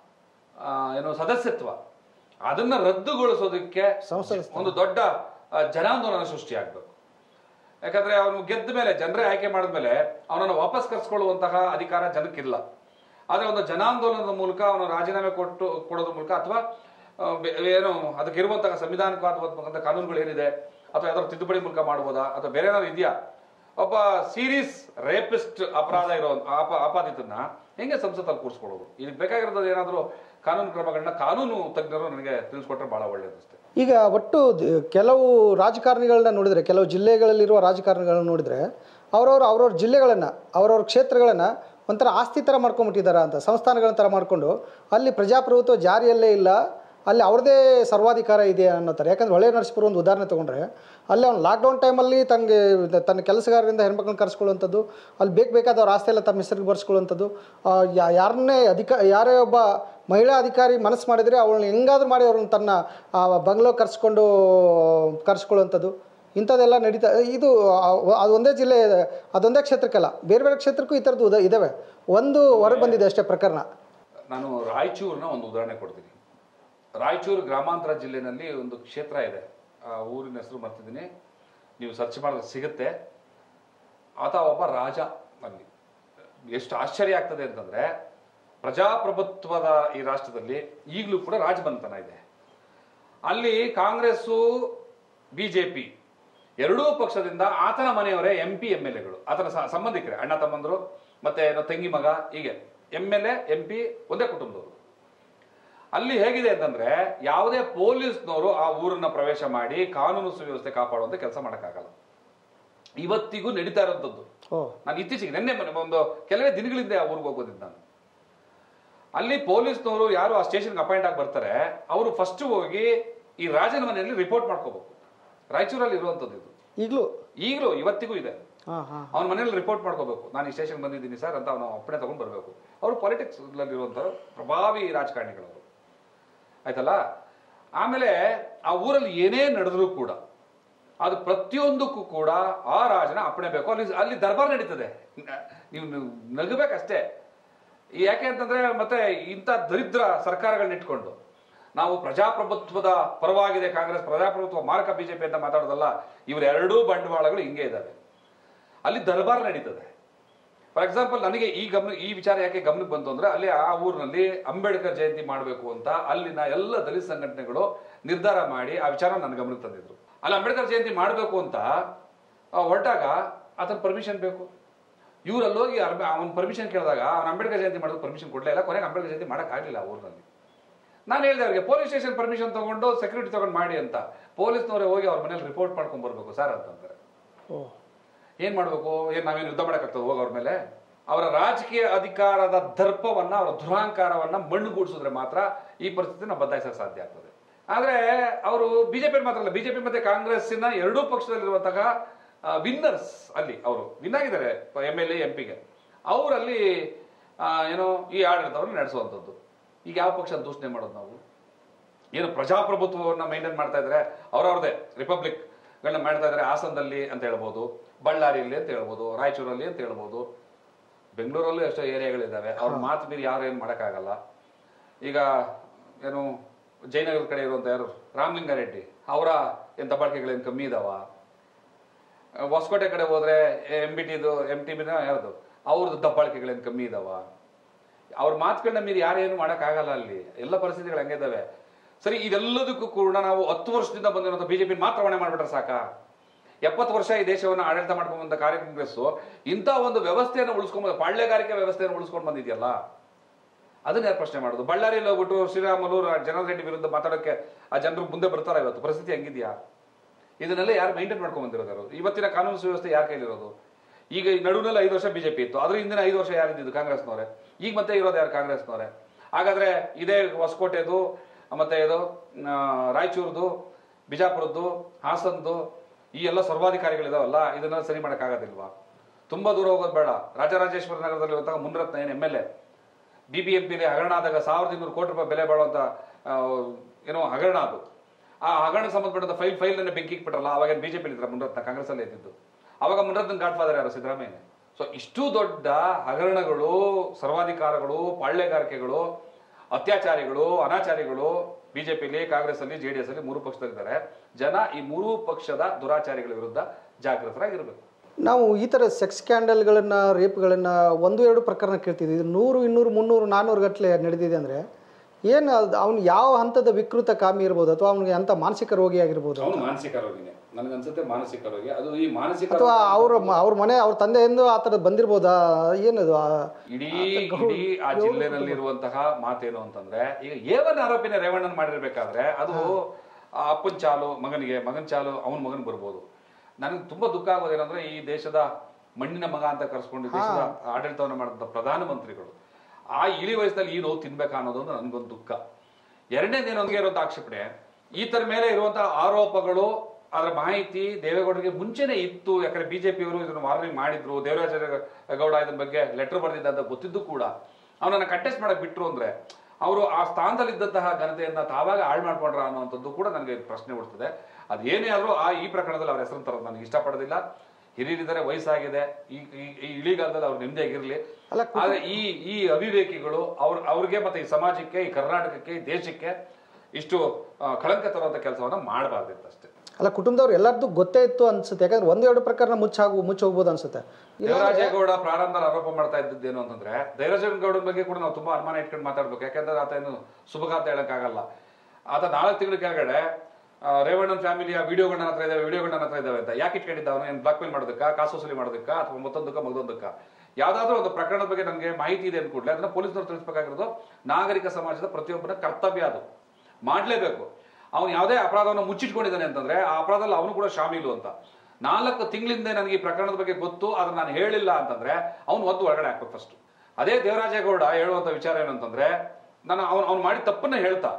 Speaker 1: ಏನು ಸದಸ್ಯತ್ವ ಅದನ್ನ ರದ್ದುಗೊಳಿಸೋದಕ್ಕೆ ಒಂದು ದೊಡ್ಡ ಜನಾಂದೋಲನ ಸೃಷ್ಟಿಯಾಗಬೇಕು. ಯಾಕಂದ್ರೆ ಅವನು ಗೆದ್ದ ಮೇಲೆ, ಜನರೇ ಆಯ್ಕೆ ಮಾಡಿದ್ಮೇಲೆ ಅವನನ್ನು ವಾಪಸ್ ಕರ್ಸ್ಕೊಳ್ಳುವಂತಹ ಅಧಿಕಾರ ಜನಕ್ಕಿಲ್ಲ. ಆದ್ರೆ ಒಂದು ಜನಾಂದೋಲನದ ಮೂಲಕ ಅವನು ರಾಜೀನಾಮೆ ಕೊಡೋದ್ರ ಮೂಲಕ ಅಥವಾ ಏನು ಅದಕ್ಕೆ ಇರುವಂತಹ ಸಂವಿಧಾನಿಕವಾದ ಕಾನೂನುಗಳು ಏನಿದೆ ಅಥವಾ ಯಾವ್ದಾದ್ರು ತಿದ್ದುಪಡಿ ಮೂಲಕ ಮಾಡ್ಬೋದಾ ಅಥವಾ ಬೇರೆ ಏನಾದ್ರು ಇದೆಯಾ? ಒಬ್ಬ ಸೀರಿಯಸ್ ರೇಪಿಸ್ಟ್ ಅಪರಾಧ ಇರೋ ಆಪಾದಿತನ್ನ ಹೆಂಗೆ ಸಂಸತ್ತಲ್ಲಿ ಕೂರಿಸ್ಕೊಳ್ಳೋದು? ಇದಕ್ಕೆ ಬೇಕಾಗಿರೋದು ಏನಾದ್ರು ಕಾನೂನು ಕ್ರಮಗಳನ್ನ ಕಾನೂನು ತಜ್ಞರು ನನಗೆ ತಿಳಿಸ್ಕೊಟ್ರೆ ಬಹಳ ಒಳ್ಳೇದಷ್ಟೇ.
Speaker 2: ಈಗ ಒಟ್ಟು ಕೆಲವು ರಾಜಕಾರಣಿಗಳನ್ನ ನೋಡಿದ್ರೆ, ಕೆಲವು ಜಿಲ್ಲೆಗಳಲ್ಲಿರುವ ರಾಜಕಾರಣಿಗಳನ್ನ ನೋಡಿದ್ರೆ, ಅವ್ರವ್ರ ಜಿಲ್ಲೆಗಳನ್ನು, ಅವ್ರವ್ರ ಕ್ಷೇತ್ರಗಳನ್ನು ಒಂಥರ ಆಸ್ತಿ ಥರ ಮಾಡ್ಕೊಂಡ್ಬಿಟ್ಟಿದ್ದಾರೆ ಅಂತ, ಸಂಸ್ಥಾನಗಳ ಥರ ಮಾಡಿಕೊಂಡು ಅಲ್ಲಿ ಪ್ರಜಾಪ್ರಭುತ್ವ ಜಾರಿಯಲ್ಲೇ ಇಲ್ಲ, ಅಲ್ಲಿ ಅವ್ರದ್ದೇ ಸರ್ವಾಧಿಕಾರ ಇದೆ ಅನ್ನೋ ಥರ. ಯಾಕಂದರೆ ಹೊಳೆ ನರಸೀಪುರ ಒಂದು ಉದಾಹರಣೆ ತೊಗೊಂಡ್ರೆ, ಅಲ್ಲಿ ಅವ್ನು ಲಾಕ್ಡೌನ್ ಟೈಮಲ್ಲಿ ತನ್ನ ಕೆಲಸಗಾರರಿಂದ ಹೆಣ್ಮಕ್ಳನ್ನ ಕರೆಸ್ಕೊಳ್ಳುವಂಥದ್ದು, ಅಲ್ಲಿ ಬೇಕಾದವ್ರ ಆಸ್ತಿ ಎಲ್ಲ ತಮ್ಮ ಹೆಸರಿಗೆ ಬರ್ಸ್ಕೊಳ್ಳುವಂಥದ್ದು, ಯಾರೇ ಒಬ್ಬ ಮಹಿಳಾ ಅಧಿಕಾರಿ ಮನಸ್ಸು ಮಾಡಿದರೆ ಅವಳನ್ನ ಹೆಂಗಾದ್ರೂ ಮಾಡಿ ಅವ್ರನ್ನ ತನ್ನ ಬಂಗ್ಲೋ ಕರೆಸ್ಕೊಳ್ಳುವಂಥದ್ದು, ಇಂಥದ್ದೆಲ್ಲ ನಡೀತಾ. ಇದು ಅದು ಒಂದೇ ಜಿಲ್ಲೆ, ಅದೊಂದೇ ಕ್ಷೇತ್ರಕ್ಕಲ್ಲ, ಬೇರೆ ಬೇರೆ ಕ್ಷೇತ್ರಕ್ಕೂ ಈ ಥರದ್ದು ಇದ್ದಾವೆ. ಒಂದು ಹೊರಗೆ ಬಂದಿದೆ ಅಷ್ಟೇ ಪ್ರಕರಣ.
Speaker 1: ನಾನು ರಾಯಚೂರಿನ ಒಂದು ಉದಾಹರಣೆ ಕೊಡ್ತೀನಿ. ರಾಯಚೂರು ಗ್ರಾಮಾಂತರ ಜಿಲ್ಲೆಯಲ್ಲಿ ಒಂದು ಕ್ಷೇತ್ರ ಇದೆ, ಆ ಊರಿನ ಹೆಸರು ಮರ್ತಿದ್ದೀನಿ, ನೀವು ಸರ್ಚ್ ಮಾಡಿದ್ರೆ ಸಿಗುತ್ತೆ. ಆತ ಒಬ್ಬ ರಾಜ. ಅಲ್ಲಿ ಎಷ್ಟು ಆಶ್ಚರ್ಯ ಆಗ್ತದೆ ಅಂತಂದ್ರೆ, ಪ್ರಜಾಪ್ರಭುತ್ವದ ಈ ರಾಷ್ಟ್ರದಲ್ಲಿ ಈಗಲೂ ಕೂಡ ರಾಜಮನೆತನ ಇದೆ. ಅಲ್ಲಿ ಕಾಂಗ್ರೆಸ್ಸು ಬಿಜೆಪಿ ಎರಡೂ ಪಕ್ಷದಿಂದ ಆತನ ಮನೆಯವರೇ MP MLAಗಳು, ಆತನ ಸಂಬಂಧಿಕರೇ, ಅಣ್ಣ ತಮ್ಮಂದರು ಮತ್ತೆ ತಂಗಿ ಮಗ, ಹೀಗೆ MLA MP ಒಂದೇ ಕುಟುಂಬದವರು. ಅಲ್ಲಿ ಹೇಗಿದೆ ಅಂತಂದ್ರೆ ಯಾವುದೇ ಪೊಲೀಸ್ನವರು ಆ ಊರನ್ನ ಪ್ರವೇಶ ಮಾಡಿ ಕಾನೂನು ಸುವ್ಯವಸ್ಥೆ ಕಾಪಾಡುವಂತ ಕೆಲಸ ಮಾಡಕ್ಕಾಗಲ್ಲ. ಇವತ್ತಿಗೂ ನಡೀತಾ ಇರೋಂಥದ್ದು. ನಾನು ಇತ್ತೀಚೆಗೆ ನಿನ್ನೆ ಒಂದು ಕೆಲವೇ ದಿನಗಳಿಂದ ಆ ಊರಿಗೆ ಹೋಗೋದಿದ್ದು ನಾನು. ಅಲ್ಲಿ ಪೊಲೀಸ್ನವರು ಯಾರು ಆ ಸ್ಟೇಷನ್ಗೆ ಅಪಾಯಿಂಟ್ ಆಗಿ ಬರ್ತಾರೆ, ಅವರು ಫಸ್ಟ್ ಹೋಗಿ ಈ ರಾಜನ ಮನೆಯಲ್ಲಿ ರಿಪೋರ್ಟ್ ಮಾಡ್ಕೋಬೇಕು. ರಾಯಚೂರಲ್ಲಿ ಇರುವಂತದ್ದು ಇದು. ಈಗಲೂ ಇವತ್ತಿಗೂ ಇದೆ. ಅವನ ಮನೇಲಿ ರಿಪೋರ್ಟ್ ಮಾಡ್ಕೋಬೇಕು, ನಾನು ಈ ಸ್ಟೇಷನ್ ಬಂದಿದ್ದೀನಿ ಸರ್ ಅಂತ ಅವನು ಅಪ್ಪಣೆ ತಗೊಂಡು ಬರಬೇಕು. ಅವರು ಪಾಲಿಟಿಕ್ಸ್ ಇರುವಂತವ್ರು, ಪ್ರಭಾವಿ ರಾಜಕಾರಣಿಗಳವರು, ಆಯ್ತಲ್ಲ. ಆಮೇಲೆ ಆ ಊರಲ್ಲಿ ಏನೇ ನಡೆದ್ರು ಕೂಡ ಅದು ಪ್ರತಿಯೊಂದಕ್ಕೂ ಕೂಡ ಆ ರಾಜನ ಅಪ್ಪಣೆ ಬೇಕು. ಅಲ್ಲಿ ದರ್ಬಾರ್ ನಡೀತದೆ, ನೀವು ನಗಬೇಕಷ್ಟೇ. ಯಾಕೆ ಅಂತಂದ್ರೆ ಮತ್ತೆ ಇಂಥ ದರಿದ್ರ ಸರ್ಕಾರಗಳನ್ನ ಇಟ್ಕೊಂಡು ನಾವು ಪ್ರಜಾಪ್ರಭುತ್ವದ ಪರವಾಗಿದೆ ಕಾಂಗ್ರೆಸ್, ಪ್ರಜಾಪ್ರಭುತ್ವ ಮಾರಕ ಬಿಜೆಪಿ ಅಂತ ಮಾತಾಡೋದಲ್ಲ. ಇವರೆರಡೂ ಬಂಡವಾಳಗಳು ಹಿಂಗೆ ಇದ್ದಾವೆ. ಅಲ್ಲಿ ದರ್ಬಾರ್ ನಡೀತದೆ. ಫಾರ್ ಎಕ್ಸಾಂಪಲ್, ನನಗೆ ಈ ವಿಚಾರ ಯಾಕೆ ಗಮನಕ್ಕೆ ಬಂತು ಅಂದ್ರೆ, ಅಲ್ಲಿ ಆ ಊರಿನಲ್ಲಿ ಅಂಬೇಡ್ಕರ್ ಜಯಂತಿ ಮಾಡಬೇಕು ಅಂತ ಅಲ್ಲಿನ ಎಲ್ಲ ದಲಿತ ಸಂಘಟನೆಗಳು ನಿರ್ಧಾರ ಮಾಡಿ ಆ ವಿಚಾರ ನನ್ನ ಗಮನಕ್ಕೆ ತಂದಿದ್ರು. ಅಲ್ಲಿ ಅಂಬೇಡ್ಕರ್ ಜಯಂತಿ ಮಾಡಬೇಕು ಅಂತ ಹೊರಟಾಗ ಆತನ ಪರ್ಮಿಷನ್ ಬೇಕು. ಇವರಲ್ಲಿ ಹೋಗಿ ಅವನ ಪರ್ಮಿಷನ್ ಕೇಳಿದಾಗ ಅವನ ಅಂಬೇಡ್ಕರ್ ಜಯಂತಿ ಮಾಡೋದು ಪರ್ಮಿಷನ್ ಕೊಡಲೇ ಇಲ್ಲ. ಕೊನೆಗೆ ಅಂಬೇಡ್ಕರ್ ಜಯಂತಿ ಮಾಡೋಕ್ಕಾಗಲಿಲ್ಲ ಆ ಊರಿನಲ್ಲಿ. ನಾನು ಹೇಳಿದೆ ಅವ್ರಿಗೆ, ಪೊಲೀಸ್ ಸ್ಟೇಷನ್ ಪರ್ಮಿಷನ್ ತಗೊಂಡು ಸೆಕ್ಯೂರಿಟಿ ತಗೊಂಡು ಮಾಡಿ ಅಂತ. ಪೊಲೀಸ್ನವರೇ ಹೋಗಿ ಅವ್ರ ಮನೇಲಿ ರಿಪೋರ್ಟ್ ಮಾಡ್ಕೊಂಡ್ ಬರ್ಬೇಕು ಸರ್ ಅಂತಂದ್ರೆ ಏನ್ ಮಾಡ್ಬೇಕು? ನಾವೇನು ಯುದ್ಧ ಮಾಡಕ್ಕಾಗ್ತದೆ ಹೋಗಿ ಅವ್ರ ಮೇಲೆ? ಅವರ ರಾಜಕೀಯ ಅಧಿಕಾರದ ದರ್ಪವನ್ನ, ಅವರ ದುರಹಂಕಾರವನ್ನ ಮಣ್ಣುಗೂಡಿಸಿದ್ರೆ ಮಾತ್ರ ಈ ಪರಿಸ್ಥಿತಿನ ಬದಲಾಯಿಸಲು ಸಾಧ್ಯ ಆಗ್ತದೆ. ಆದ್ರೆ ಅವರು ಬಿಜೆಪಿ ಮಾತ್ರ ಅಲ್ಲ, ಬಿಜೆಪಿ ಮತ್ತೆ ಕಾಂಗ್ರೆಸ್ಸಿನ ಎರಡೂ ಪಕ್ಷದಲ್ಲಿರುವಂತಹ ವಿನ್ನರ್ಸ್ ಅಲ್ಲಿ ಅವರು ವಿನ್ ಆಗಿದ್ದಾರೆ MLA MP ಗೆ. ಅವರಲ್ಲಿ ಏನೋ ಈ ಆಡಳಿತವನ್ನು ನಡೆಸುವಂಥದ್ದು. ಈಗ ಯಾವ ಪಕ್ಷ ದೂಷಣೆ ಮಾಡೋದು ನಾವು? ಏನು ಪ್ರಜಾಪ್ರಭುತ್ವವನ್ನು ಮೈಂಟೈನ್ ಮಾಡ್ತಾ ಇದ್ದಾರೆ, ಅವ್ರವ್ರದೇ ರಿಪಬ್ಲಿಕ್ಗಳನ್ನ ಮಾಡ್ತಾ ಇದ್ದಾರೆ. ಹಾಸನದಲ್ಲಿ ಅಂತ ಹೇಳ್ಬೋದು, ಬಳ್ಳಾರಿಯಲ್ಲಿ ಅಂತ ಹೇಳ್ಬೋದು, ರಾಯಚೂರಲ್ಲಿ ಅಂತ ಹೇಳ್ಬೋದು, ಬೆಂಗಳೂರಲ್ಲೂ ಎಷ್ಟೋ ಏರಿಯಾಗಳಿದ್ದಾವೆ. ಅವ್ರ ಮಾತು ಮೀರಿ ಯಾರು ಏನು ಮಾಡೋಕ್ಕಾಗಲ್ಲ. ಈಗ ಏನು ಜಯನಗರದ ಕಡೆ ಇರುವಂತ ಯಾರು ರಾಮಲಿಂಗಾರೆಡ್ಡಿ, ಅವರ ಏನು ದಬ್ಬಾಳಿಕೆಗಳೇನು ಕಮ್ಮಿ ಇದಾವ? ಹೊಸಕೋಟೆ ಕಡೆ ಹೋದ್ರೆ MTB ಯಾರ್ದು ಅವ್ರದ್ದು ದಬ್ಬಾಳಿಕೆಗಳೇನು ಕಮ್ಮಿ ಇದಾವ? ಅವ್ರ ಮಾತುಗಳನ್ನ ಮೀರಿ ಯಾರೇನು ಮಾಡೋಕ್ಕಾಗಲ್ಲ. ಅಲ್ಲಿ ಎಲ್ಲ ಪರಿಸ್ಥಿತಿಗಳು ಹಂಗೆ ಇದಾವೆ. ಸರಿ, ಇದೆಲ್ಲದಕ್ಕೂ ಕೂಡ ನಾವು 10 ವರ್ಷದಿಂದ ಬಂದಿರುವಂತ ಬಿಜೆಪಿ ಮಾತ್ರ ಹೊಣೆ ಮಾಡ್ಬಿಟ್ರೆ ಸಾಕ? 70 ವರ್ಷ ಈ ದೇಶವನ್ನು ಆಡಳಿತ ಮಾಡ್ಕೊಂಡ್ ಬಂದ ಕಾಂಗ್ರೆಸ್ ಇಂಥ ಒಂದು ವ್ಯವಸ್ಥೆಯನ್ನು ಉಳಿಸ್ಕೊಂಡ್, ಪಾಳ್ಯಗಾರಿಕೆ ವ್ಯವಸ್ಥೆಯನ್ನು ಉಳಿಸ್ಕೊಂಡು ಬಂದಿದೆಯಲ್ಲ, ಅದನ್ನ ಯಾರು ಪ್ರಶ್ನೆ ಮಾಡೋದು? ಬಳ್ಳಾರಿಯಲ್ಲಿ ಹೋಗ್ಬಿಟ್ಟು ಶ್ರೀರಾಮುಲು ಜನರಲ್ ರೆಡ್ಡಿ ವಿರುದ್ಧ ಮಾತಾಡೋಕೆ ಆ ಜನರು ಮುಂದೆ ಬರ್ತಾರ? ಇವತ್ತು ಪರಿಸ್ಥಿತಿ ಹೆಂಗಿದ್ಯಾ? ಇದನ್ನೆಲ್ಲ ಯಾರು ಮೈಂಟೈನ್ ಮಾಡ್ಕೊಂಡ್ ಬಂದಿರೋದು? ಇವತ್ತಿನ ಕಾನೂನು ಸುವ್ಯವಸ್ಥೆ ಯಾರ ಕೈಲಿರೋದು? ಈಗ ನಡುವಿನಲ್ಲಿ 5 ವರ್ಷ ಬಿಜೆಪಿ ಇತ್ತು, ಅದ್ರ ಹಿಂದಿನ 5 ವರ್ಷ ಯಾರಿದ್ದು? ಕಾಂಗ್ರೆಸ್ನವರೇ. ಈಗ ಮತ್ತೆ ಇರೋದು ಯಾರು? ಕಾಂಗ್ರೆಸ್ನವರೇ. ಹಾಗಾದ್ರೆ ಇದೇ ಹೊಸಕೋಟೆದು, ಮತ್ತೆ ಇದು ರಾಯಚೂರ್ದು, ಬಿಜಾಪುರದ್ದು, ಹಾಸನದ್ದು ಈ ಎಲ್ಲ ಸರ್ವಾಧಿಕಾರಿಗಳಿದಾವಲ್ಲ, ಇದನ್ನ ಸರಿ ಮಾಡೋಕ್ಕಾಗೋದಿಲ್ವಾ? ತುಂಬಾ ದೂರ ಹೋಗೋದು ಬೇಡ. ರಾಜರಾಜೇಶ್ವರ ನಗರದಲ್ಲಿ ಇರುವಂತಹ ಮುನಿರತ್ನ ಏನು MLA BBMPಲಿ ಹಗರಣ ಆದಾಗ 1200 ಕೋಟಿ ರೂಪಾಯಿ ಬೆಲೆ ಬಾಳುವಂತ ಏನೋ ಹಗರಣ, ಅದು ಆ ಹಗರಣಕ್ಕೆ ಸಂಬಂಧಪಟ್ಟಂತ ಫೈಲ್ ಬೆಂಕಿ ಇಟ್ಬಿಟ್ರಲ್ಲ, ಅವಾಗ ಬಿಜೆಪಿ ಇದ್ರ ಮುನಿರತ್ನ ಕಾಂಗ್ರೆಸ್ ಅಲ್ಲೇ ಇದ್ದಿದ್ದು. ಅವಾಗ ಮುನಿರತ್ನ ಗಾಡ್ ಫಾದರ್ ಯಾರು? ಸಿದ್ದರಾಮಯ್ಯ. ಸೊ ಇಷ್ಟು ದೊಡ್ಡ ಹಗರಣಗಳು, ಸರ್ವಾಧಿಕಾರಗಳು, ಪಾಳ್ಯಗಾರಿಕೆಗಳು, ಅತ್ಯಾಚಾರಿಗಳು, ಅನಾಚಾರಿಗಳು ಬಿಜೆಪಿಲಿ, ಕಾಂಗ್ರೆಸ್ ಅಲ್ಲಿ, JDS ಅಲ್ಲಿ 3 ಪಕ್ಷದಲ್ಲಿದ್ದಾರೆ. ಜನ ಈ 3 ಪಕ್ಷದ ದುರಾಚಾರಿಗಳ ವಿರುದ್ಧ ಜಾಗೃತರಾಗಿರ್ಬೇಕು.
Speaker 2: ನಾವು ಈ ಥರ ಸೆಕ್ಸ್ ಸ್ಕ್ಯಾಂಡಲ್ಗಳನ್ನು, ರೇಪ್ಗಳನ್ನು 1-2 ಪ್ರಕರಣ ಕೇಳ್ತಿದ್ವಿ. 100, 200, 300, 400 ಗಟ್ಟಲೆ ನಡೆದಿದೆ ಅಂದರೆ ಏನು ಅವ್ನು ಯಾವ ಹಂತದ ವಿಕೃತ ಕಾಮಿ ಇರ್ಬೋದು, ಅಥವಾ ಅವನಿಗೆ ಅಂತ ಮಾನಸಿಕ ರೋಗಿ ಆಗಿರ್ಬೋದು?
Speaker 1: ಅವನು ಮಾನಸಿಕ ರೋಗಿನೇ, ನನಗನ್ಸುತ್ತೆ ಮಾನಸಿಕ ರೋಗಿ. ಅದು ಈ ಮಾನಸಿಕ,
Speaker 2: ಅಥವಾ ಅವ್ರ ಮನೆ, ಅವ್ರ ತಂದೆಯಿಂದ ಆ ಥರದ್ದು ಬಂದಿರ್ಬೋದಾ? ಏನದು
Speaker 1: ಇಡೀ ಆ ಜಿಲ್ಲೆನಲ್ಲಿ ಇರುವಂತಹ ಮಾತೇನು ಅಂತಂದ್ರೆ, ಈಗ ಏವನ್ ಆರೋಪಿನ ರೇವಣ್ಣನ್ ಮಾಡಿರ್ಬೇಕಾದ್ರೆ ಅದು ಅಪ್ಪನ ಚಾಲು ಮಗನ ಚಾಲು ಅವನ ಮಗನ್ ಬರ್ಬೋದು. ನನಗೆ ತುಂಬಾ ದುಃಖ ಆಗೋದೇನಂದ್ರೆ, ಈ ದೇಶದ ಮಣ್ಣಿನ ಮಗ ಅಂತ ಕರೆಸ್ಕೊಂಡು ದೇಶದ ಆಡಳಿತವನ್ನು ಮಾಡಿದಂಥ ಪ್ರಧಾನಮಂತ್ರಿಗಳು ಆ ಇಳಿ ವಯಸ್ಸಲ್ಲಿ ಈ ನೋವು ತಿನ್ಬೇಕಾ ಅನ್ನೋದೊಂದು ನನ್ಗೊಂದು ದುಃಖ. ಎರಡನೇದೇನೊಂದಿಗೆ ಇರುವಂತ ಆಕ್ಷೇಪಣೆ, ಈತರ ಮೇಲೆ ಇರುವಂತಹ ಆರೋಪಗಳು, ಅದರ ಮಾಹಿತಿ ದೇವೇಗೌಡರಿಗೆ ಮುಂಚೆನೆ ಇತ್ತು. ಯಾಕಂದ್ರೆ ಬಿಜೆಪಿಯವರು ಇದನ್ನು ವಾರ್ನಿಂಗ್ ಮಾಡಿದ್ರು, ದೇವರಾಜ ಗೌಡ ಇದನ್ನ ಬಗ್ಗೆ ಲೆಟರ್ ಬರೆದಿದ್ದ ಅಂತ ಗೊತ್ತಿದ್ದು ಕೂಡ ಅವನನ್ನ ಕಂಟೆಸ್ಟ್ ಮಾಡಕ್ ಬಿಟ್ರು ಅಂದ್ರೆ, ಅವರು ಆ ಸ್ಥಾನದಲ್ಲಿದ್ದಂತಹ ಘನತೆಯನ್ನ ತಾವಾಗ ಹಾಳು ಮಾಡ್ಕೊಂಡ್ರ ಅನ್ನುವಂಥದ್ದು ಕೂಡ ನನಗೆ ಪ್ರಶ್ನೆ ಉಡ್ತದೆ. ಅದೇನೇ ಆದ್ರೂ ಈ ಪ್ರಕರಣದಲ್ಲಿ ಅವ್ರ ಹೆಸರನ್ನು ತರೋದು ನನಗೆ ಇಷ್ಟಪಡೋದಿಲ್ಲ. ಹಿರಿಯರಿದ್ದಾರೆ, ವಯಸ್ಸಾಗಿದೆ, ಈ ಇಳಿಗಾಲದಲ್ಲಿ ಅವ್ರು ನೆಮ್ಮದಿಯಾಗಿರ್ಲಿ. ಆದ್ರೆ ಈ ಅವಿವೇಕಿಗಳು ಅವ್ರಿಗೆ ಮತ್ತೆ ಈ ಸಮಾಜಕ್ಕೆ, ಈ ಕರ್ನಾಟಕಕ್ಕೆ, ಈ ದೇಶಕ್ಕೆ ಇಷ್ಟು ಕಳಂಕ ತರುವಂತ ಕೆಲಸವನ್ನ ಮಾಡಬಾರ್ದಿತ್ತು ಅಷ್ಟೇ.
Speaker 2: ಅಲ್ಲ, ಕುಟುಂಬದವ್ರು ಎಲ್ಲರದ್ದು ಗೊತ್ತೇ ಇತ್ತು ಅನ್ಸುತ್ತೆ. ಯಾಕಂದ್ರೆ 1-2 ಪ್ರಕರಣ ಮುಚ್ಚೋಗ್ಬೋದು ಅನ್ಸುತ್ತೆ.
Speaker 1: ದೇವರಾಜೇಗೌಡ ಪ್ರಾರಂಭದಲ್ಲಿ ಆರೋಪ ಮಾಡ್ತಾ ಇದ್ದೇನು ಅಂತಂದ್ರೆ, ದೇವರಾಜೇಗೌಡನ ಬಗ್ಗೆ ಕೂಡ ನಾವು ತುಂಬಾ ಅನುಮಾನ ಇಟ್ಕೊಂಡು ಮಾತಾಡ್ಬೇಕು. ಯಾಕಂದ್ರೆ ಆತ ಏನು ಸುಭಗ ಅಂತ ಹೇಳಕ್ಕಾಗಲ್ಲ. ಆತ 4 ತಿಂಗಳ ಕೆಳಗಡೆ ರೇವಣ್ಣನ್ ಫ್ಯಾಮಿಲಿಯ ವಿಡಿಯೋಗಳು ನನ್ನ ಹತ್ರ ಇದಾವೆ ಅಂತ ಯಾಕೆ ಇಟ್ಕೊಂಡಿದ್ದ? ಅವನು ಏನು ಬ್ಲಾಕ್ ಮೇಲ್ ಮಾಡೋದಕ್ಕ, ಕಾಸು ವಸೂಲಿ ಮಾಡೋದಕ್ಕ, ಅಥವಾ ಮತ್ತೊಂದಕ್ಕ ಮಗದೊಂದಕ್ಕ? ಯಾವುದಾದ್ರೂ ಒಂದು ಪ್ರಕರಣದ ಬಗ್ಗೆ ನನಗೆ ಮಾಹಿತಿ ಇದೆ ಅಂದ್ಕೂಡಲೇ ಅದನ್ನ ಪೊಲೀಸ್ನವ್ರು ತಿಳಿಸಬೇಕಾಗಿರೋದು ನಾಗರಿಕ ಸಮಾಜದ ಪ್ರತಿಯೊಬ್ಬರ ಕರ್ತವ್ಯ, ಅದು ಮಾಡಲೇಬೇಕು. ಅವನು ಯಾವುದೇ ಅಪರಾಧವನ್ನು ಮುಚ್ಚಿಟ್ಕೊಂಡಿದ್ದಾನೆ ಅಂತಂದ್ರೆ ಆ ಅಪರಾಧದಲ್ಲಿ ಅವನು ಕೂಡ ಶಾಮೀಲು ಅಂತ. 4 ತಿಂಗಳಿಂದ ನನಗೆ ಈ ಪ್ರಕರಣದ ಬಗ್ಗೆ ಗೊತ್ತು, ಅದನ್ನ ನಾನು ಹೇಳಿಲ್ಲ ಅಂತಂದ್ರೆ ಅವನು ಒದ್ದು ಒಳಗಡೆ ಹಾಕ್ಬೇಕು ಫಸ್ಟ್. ಅದೇ ದೇವರಾಜೇಗೌಡ ಹೇಳುವಂತ ವಿಚಾರ ಏನಂತಂದ್ರೆ, ನಾನು ಅವ್ನು ಮಾಡಿದ ತಪ್ಪನ್ನ ಹೇಳ್ತಾ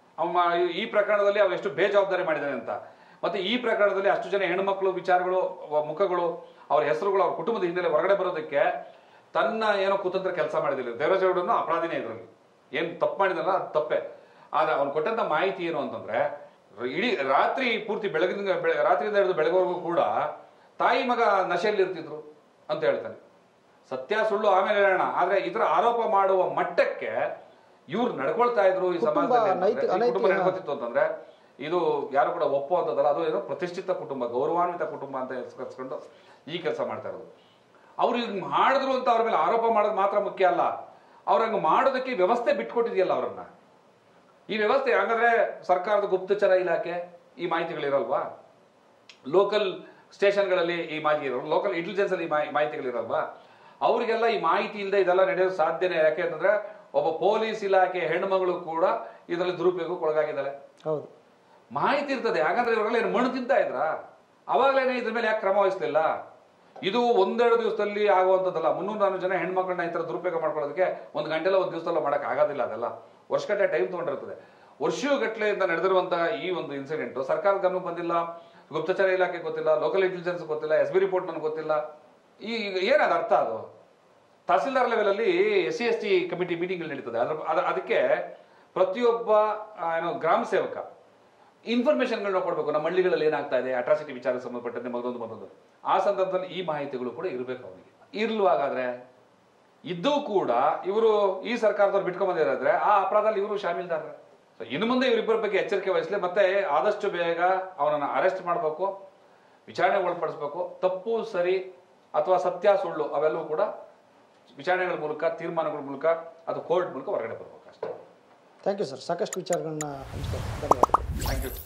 Speaker 1: ಈ ಪ್ರಕರಣದಲ್ಲಿ ಅವ್ರು ಎಷ್ಟು ಬೇಜವಾಬ್ದಾರಿ ಮಾಡಿದ್ದಾನೆ ಅಂತ, ಮತ್ತೆ ಈ ಪ್ರಕರಣದಲ್ಲಿ ಅಷ್ಟು ಜನ ಹೆಣ್ಮಕ್ಳು ವಿಚಾರಗಳು, ಮುಖಗಳು, ಅವ್ರ ಹೆಸರುಗಳು, ಅವ್ರ ಕುಟುಂಬದ ಹಿನ್ನೆಲೆ ಹೊರಗಡೆ ಬರೋದಕ್ಕೆ ತನ್ನ ಏನೋ ಕುತಂತ್ರ ಕೆಲಸ ಮಾಡಿದಿಲ್ಲ. ದೇವರಾಜೇಗೌಡನು ಅಪರಾಧಿನೇ, ಇದರಲ್ಲಿ ಏನ್ ತಪ್ಪು ಮಾಡಿದಲ್ಲ ಅದು ತಪ್ಪೆ. ಆದ್ರೆ ಅವ್ನು ಕೊಟ್ಟಂತ ಮಾಹಿತಿ ಏನು ಅಂತಂದ್ರೆ, ಇಡೀ ರಾತ್ರಿ ಪೂರ್ತಿ ರಾತ್ರಿಯಿಂದ ಹಿಡಿದು ಬೆಳಗ್ವರೆಗೂ ಕೂಡ ತಾಯಿ ಮಗ ನಶೆಯಲ್ಲಿ ಇರ್ತಿದ್ರು ಅಂತ ಹೇಳ್ತಾನೆ. ಸತ್ಯ ಸುಳ್ಳು ಆಮೇಲೆ ಹೇಳೋಣ, ಆದ್ರೆ ಈ ತರ ಆರೋಪ ಮಾಡುವ ಮಟ್ಟಕ್ಕೆ ಇವ್ರು ನಡ್ಕೊಳ್ತಾ ಇದ್ರು ಈ ಸಮಾಜದಲ್ಲಿ. ಕುಟುಂಬ ನಡ್ಕೊತಿತ್ತು ಅಂತಂದ್ರೆ ಇದು ಯಾರು ಕೂಡ ಒಪ್ಪುವಂಥದ್ದಲ್ಲ. ಅದು ಏನೋ ಪ್ರತಿಷ್ಠಿತ ಕುಟುಂಬ, ಗೌರವಾನ್ವಿತ ಕುಟುಂಬ ಅಂತ ಹೆಸರಿಸ್ಕೊಂಡು ಈ ಕೆಲಸ ಮಾಡ್ತಾ ಇರೋದು. ಅವ್ರು ಈಗ ಮಾಡಿದ್ರು ಅಂತ ಅವ್ರ ಮೇಲೆ ಆರೋಪ ಮಾಡೋದು ಮಾತ್ರ ಮುಖ್ಯ ಅಲ್ಲ, ಅವ್ರಂಗ ಮಾಡೋದಕ್ಕೆ ವ್ಯವಸ್ಥೆ ಬಿಟ್ಕೊಟ್ಟಿದೆಯಲ್ಲ ಅವ್ರನ್ನ. ಈ ವ್ಯವಸ್ಥೆ ಹಾಗಾದ್ರೆ ಸರ್ಕಾರದ ಗುಪ್ತಚರ ಇಲಾಖೆ ಈ ಮಾಹಿತಿಗಳಿರಲ್ವಾ? ಲೋಕಲ್ ಸ್ಟೇಷನ್ಗಳಲ್ಲಿ ಈ ಮಾಹಿತಿ ಇರೋರು, ಲೋಕಲ್ ಇಂಟೆಲಿಜೆನ್ಸ್ ಅಲ್ಲಿ ಮಾಹಿತಿಗಳಿರಲ್ವಾ? ಅವರಿಗೆಲ್ಲ ಈ ಮಾಹಿತಿ ಇಲ್ಲದೆ ಇದೆಲ್ಲ ನಡೆಯೋದು ಸಾಧ್ಯನೇ. ಯಾಕೆ ಅಂತಂದ್ರೆ ಒಬ್ಬ ಪೊಲೀಸ್ ಇಲಾಖೆ ಹೆಣ್ಮಗಳು ಕೂಡ ಇದರಲ್ಲಿ ದುರುಪಯೋಗಕ್ಕೆ ಒಳಗಾಗಿದ್ದಾಳೆ.
Speaker 2: ಹೌದು,
Speaker 1: ಮಾಹಿತಿ ಇರ್ತದೆ. ಹಾಗಾದ್ರೆ ಇವರೆಲ್ಲ ಏನು ಮಣ್ಣು ತಿಂತಾ ಇದ್ರ? ಅವಾಗಲೇನೆ ಇದ್ರ ಮೇಲೆ ಯಾಕೆ ಕ್ರಮ ವಹಿಸ್ಲಿಲ್ಲ? ಇದು 1-2 ದಿವಸದಲ್ಲಿ ಆಗುವಂಥದ್ದಲ್ಲ. 300-400 ಜನ ಹೆಣ್ಮಕ್ಳನ್ನ ಈ ತರ ದುರುಪಯೋಗ ಮಾಡ್ಕೊಳ್ಳೋದಕ್ಕೆ 1 ಗಂಟೆಲ್ಲ 1 ದಿವಸದಲ್ಲ ಮಾಡಕ್ ಆಗೋದಿಲ್ಲ. ಅದೆಲ್ಲ ವರ್ಷಗಟ್ಟಲೆ ಟೈಮ್ ತಗೊಂಡಿರ್ತದೆ. ವರ್ಷಗಟ್ಟಲೆಯಿಂದ ನಡೆದಿರುವಂತಹ ಈ ಒಂದು ಇನ್ಸಿಡೆಂಟ್ ಸರ್ಕಾರದ ಗಮನಕ್ಕೆ ಬಂದಿಲ್ಲ, ಗುಪ್ತಚರ ಇಲಾಖೆ ಗೊತ್ತಿಲ್ಲ, ಲೋಕಲ್ ಇಂಟೆಲಿಜೆನ್ಸ್ ಗೊತ್ತಿಲ್ಲ, SB ರಿಪೋರ್ಟ್ ನನಗೆ ಗೊತ್ತಿಲ್ಲ. ಏನದ ಅರ್ಥ? ಅದು ತಹಸೀಲ್ದಾರ್ ಲೆವೆಲ್ ಅಲ್ಲಿ SC/ST ಕಮಿಟಿ ಮೀಟಿಂಗ್ ನಡೀತದೆ. ಅದಕ್ಕೆ ಪ್ರತಿಯೊಬ್ಬ ಗ್ರಾಮ ಸೇವಕ ಇನ್ಫಾರ್ಮೇಶನ್ಗಳನ್ನ ಕೊಡಬೇಕು. ನಮ್ಮ ಹಳ್ಳಿಗಳಲ್ಲಿ ಏನಾಗ್ತಾ ಇದೆ, ಅಟ್ರಾಸಿಟಿ ವಿಚಾರಕ್ಕೆ ಸಂಬಂಧಪಟ್ಟಂತೆ ಮತ್ತೊಂದು ಆ ಸಂದರ್ಭದಲ್ಲಿ ಈ ಮಾಹಿತಿಗಳು ಕೂಡ ಇರಬೇಕು ಅವನಿಗೆ. ಇರ್ಲುವಾಗಾದ್ರೆ ಇದ್ದೂ ಕೂಡ ಇವರು ಈ ಸರ್ಕಾರದವ್ರು ಬಿಟ್ಕೊಂಡ್ ಬಂದಿರಾದ್ರೆ ಆ ಅಪರಾಧದಲ್ಲಿ ಇವರು ಶಾಮೀಲ್ದಾರ. ಇನ್ನು ಮುಂದೆ ಇವರಿಬ್ಬರ ಬಗ್ಗೆ ಎಚ್ಚರಿಕೆ ವಹಿಸಲಿ, ಮತ್ತೆ ಆದಷ್ಟು ಬೇಗ ಅವನನ್ನ ಅರೆಸ್ಟ್ ಮಾಡಬೇಕು, ವಿಚಾರಣೆ ಒಳಪಡಿಸಬೇಕು. ತಪ್ಪು ಸರಿ ಅಥವಾ ಸತ್ಯ ಸುಳ್ಳು ಅವೆಲ್ಲವೂ ಕೂಡ ವಿಚಾರಣೆಗಳ ಮೂಲಕ, ತೀರ್ಮಾನಗಳ ಮೂಲಕ, ಅದು ಕೋರ್ಟ್ ಮೂಲಕ ಹೊರಗಡೆ ಬರಬೇಕು ಅಷ್ಟೇ.
Speaker 2: ಥ್ಯಾಂಕ್ ಯು ಸರ್, ಸಾಕಷ್ಟು ವಿಚಾರಗಳನ್ನ ಹಂಚ್ಕೊಂಡು ಧನ್ಯವಾದ.
Speaker 1: Thank you.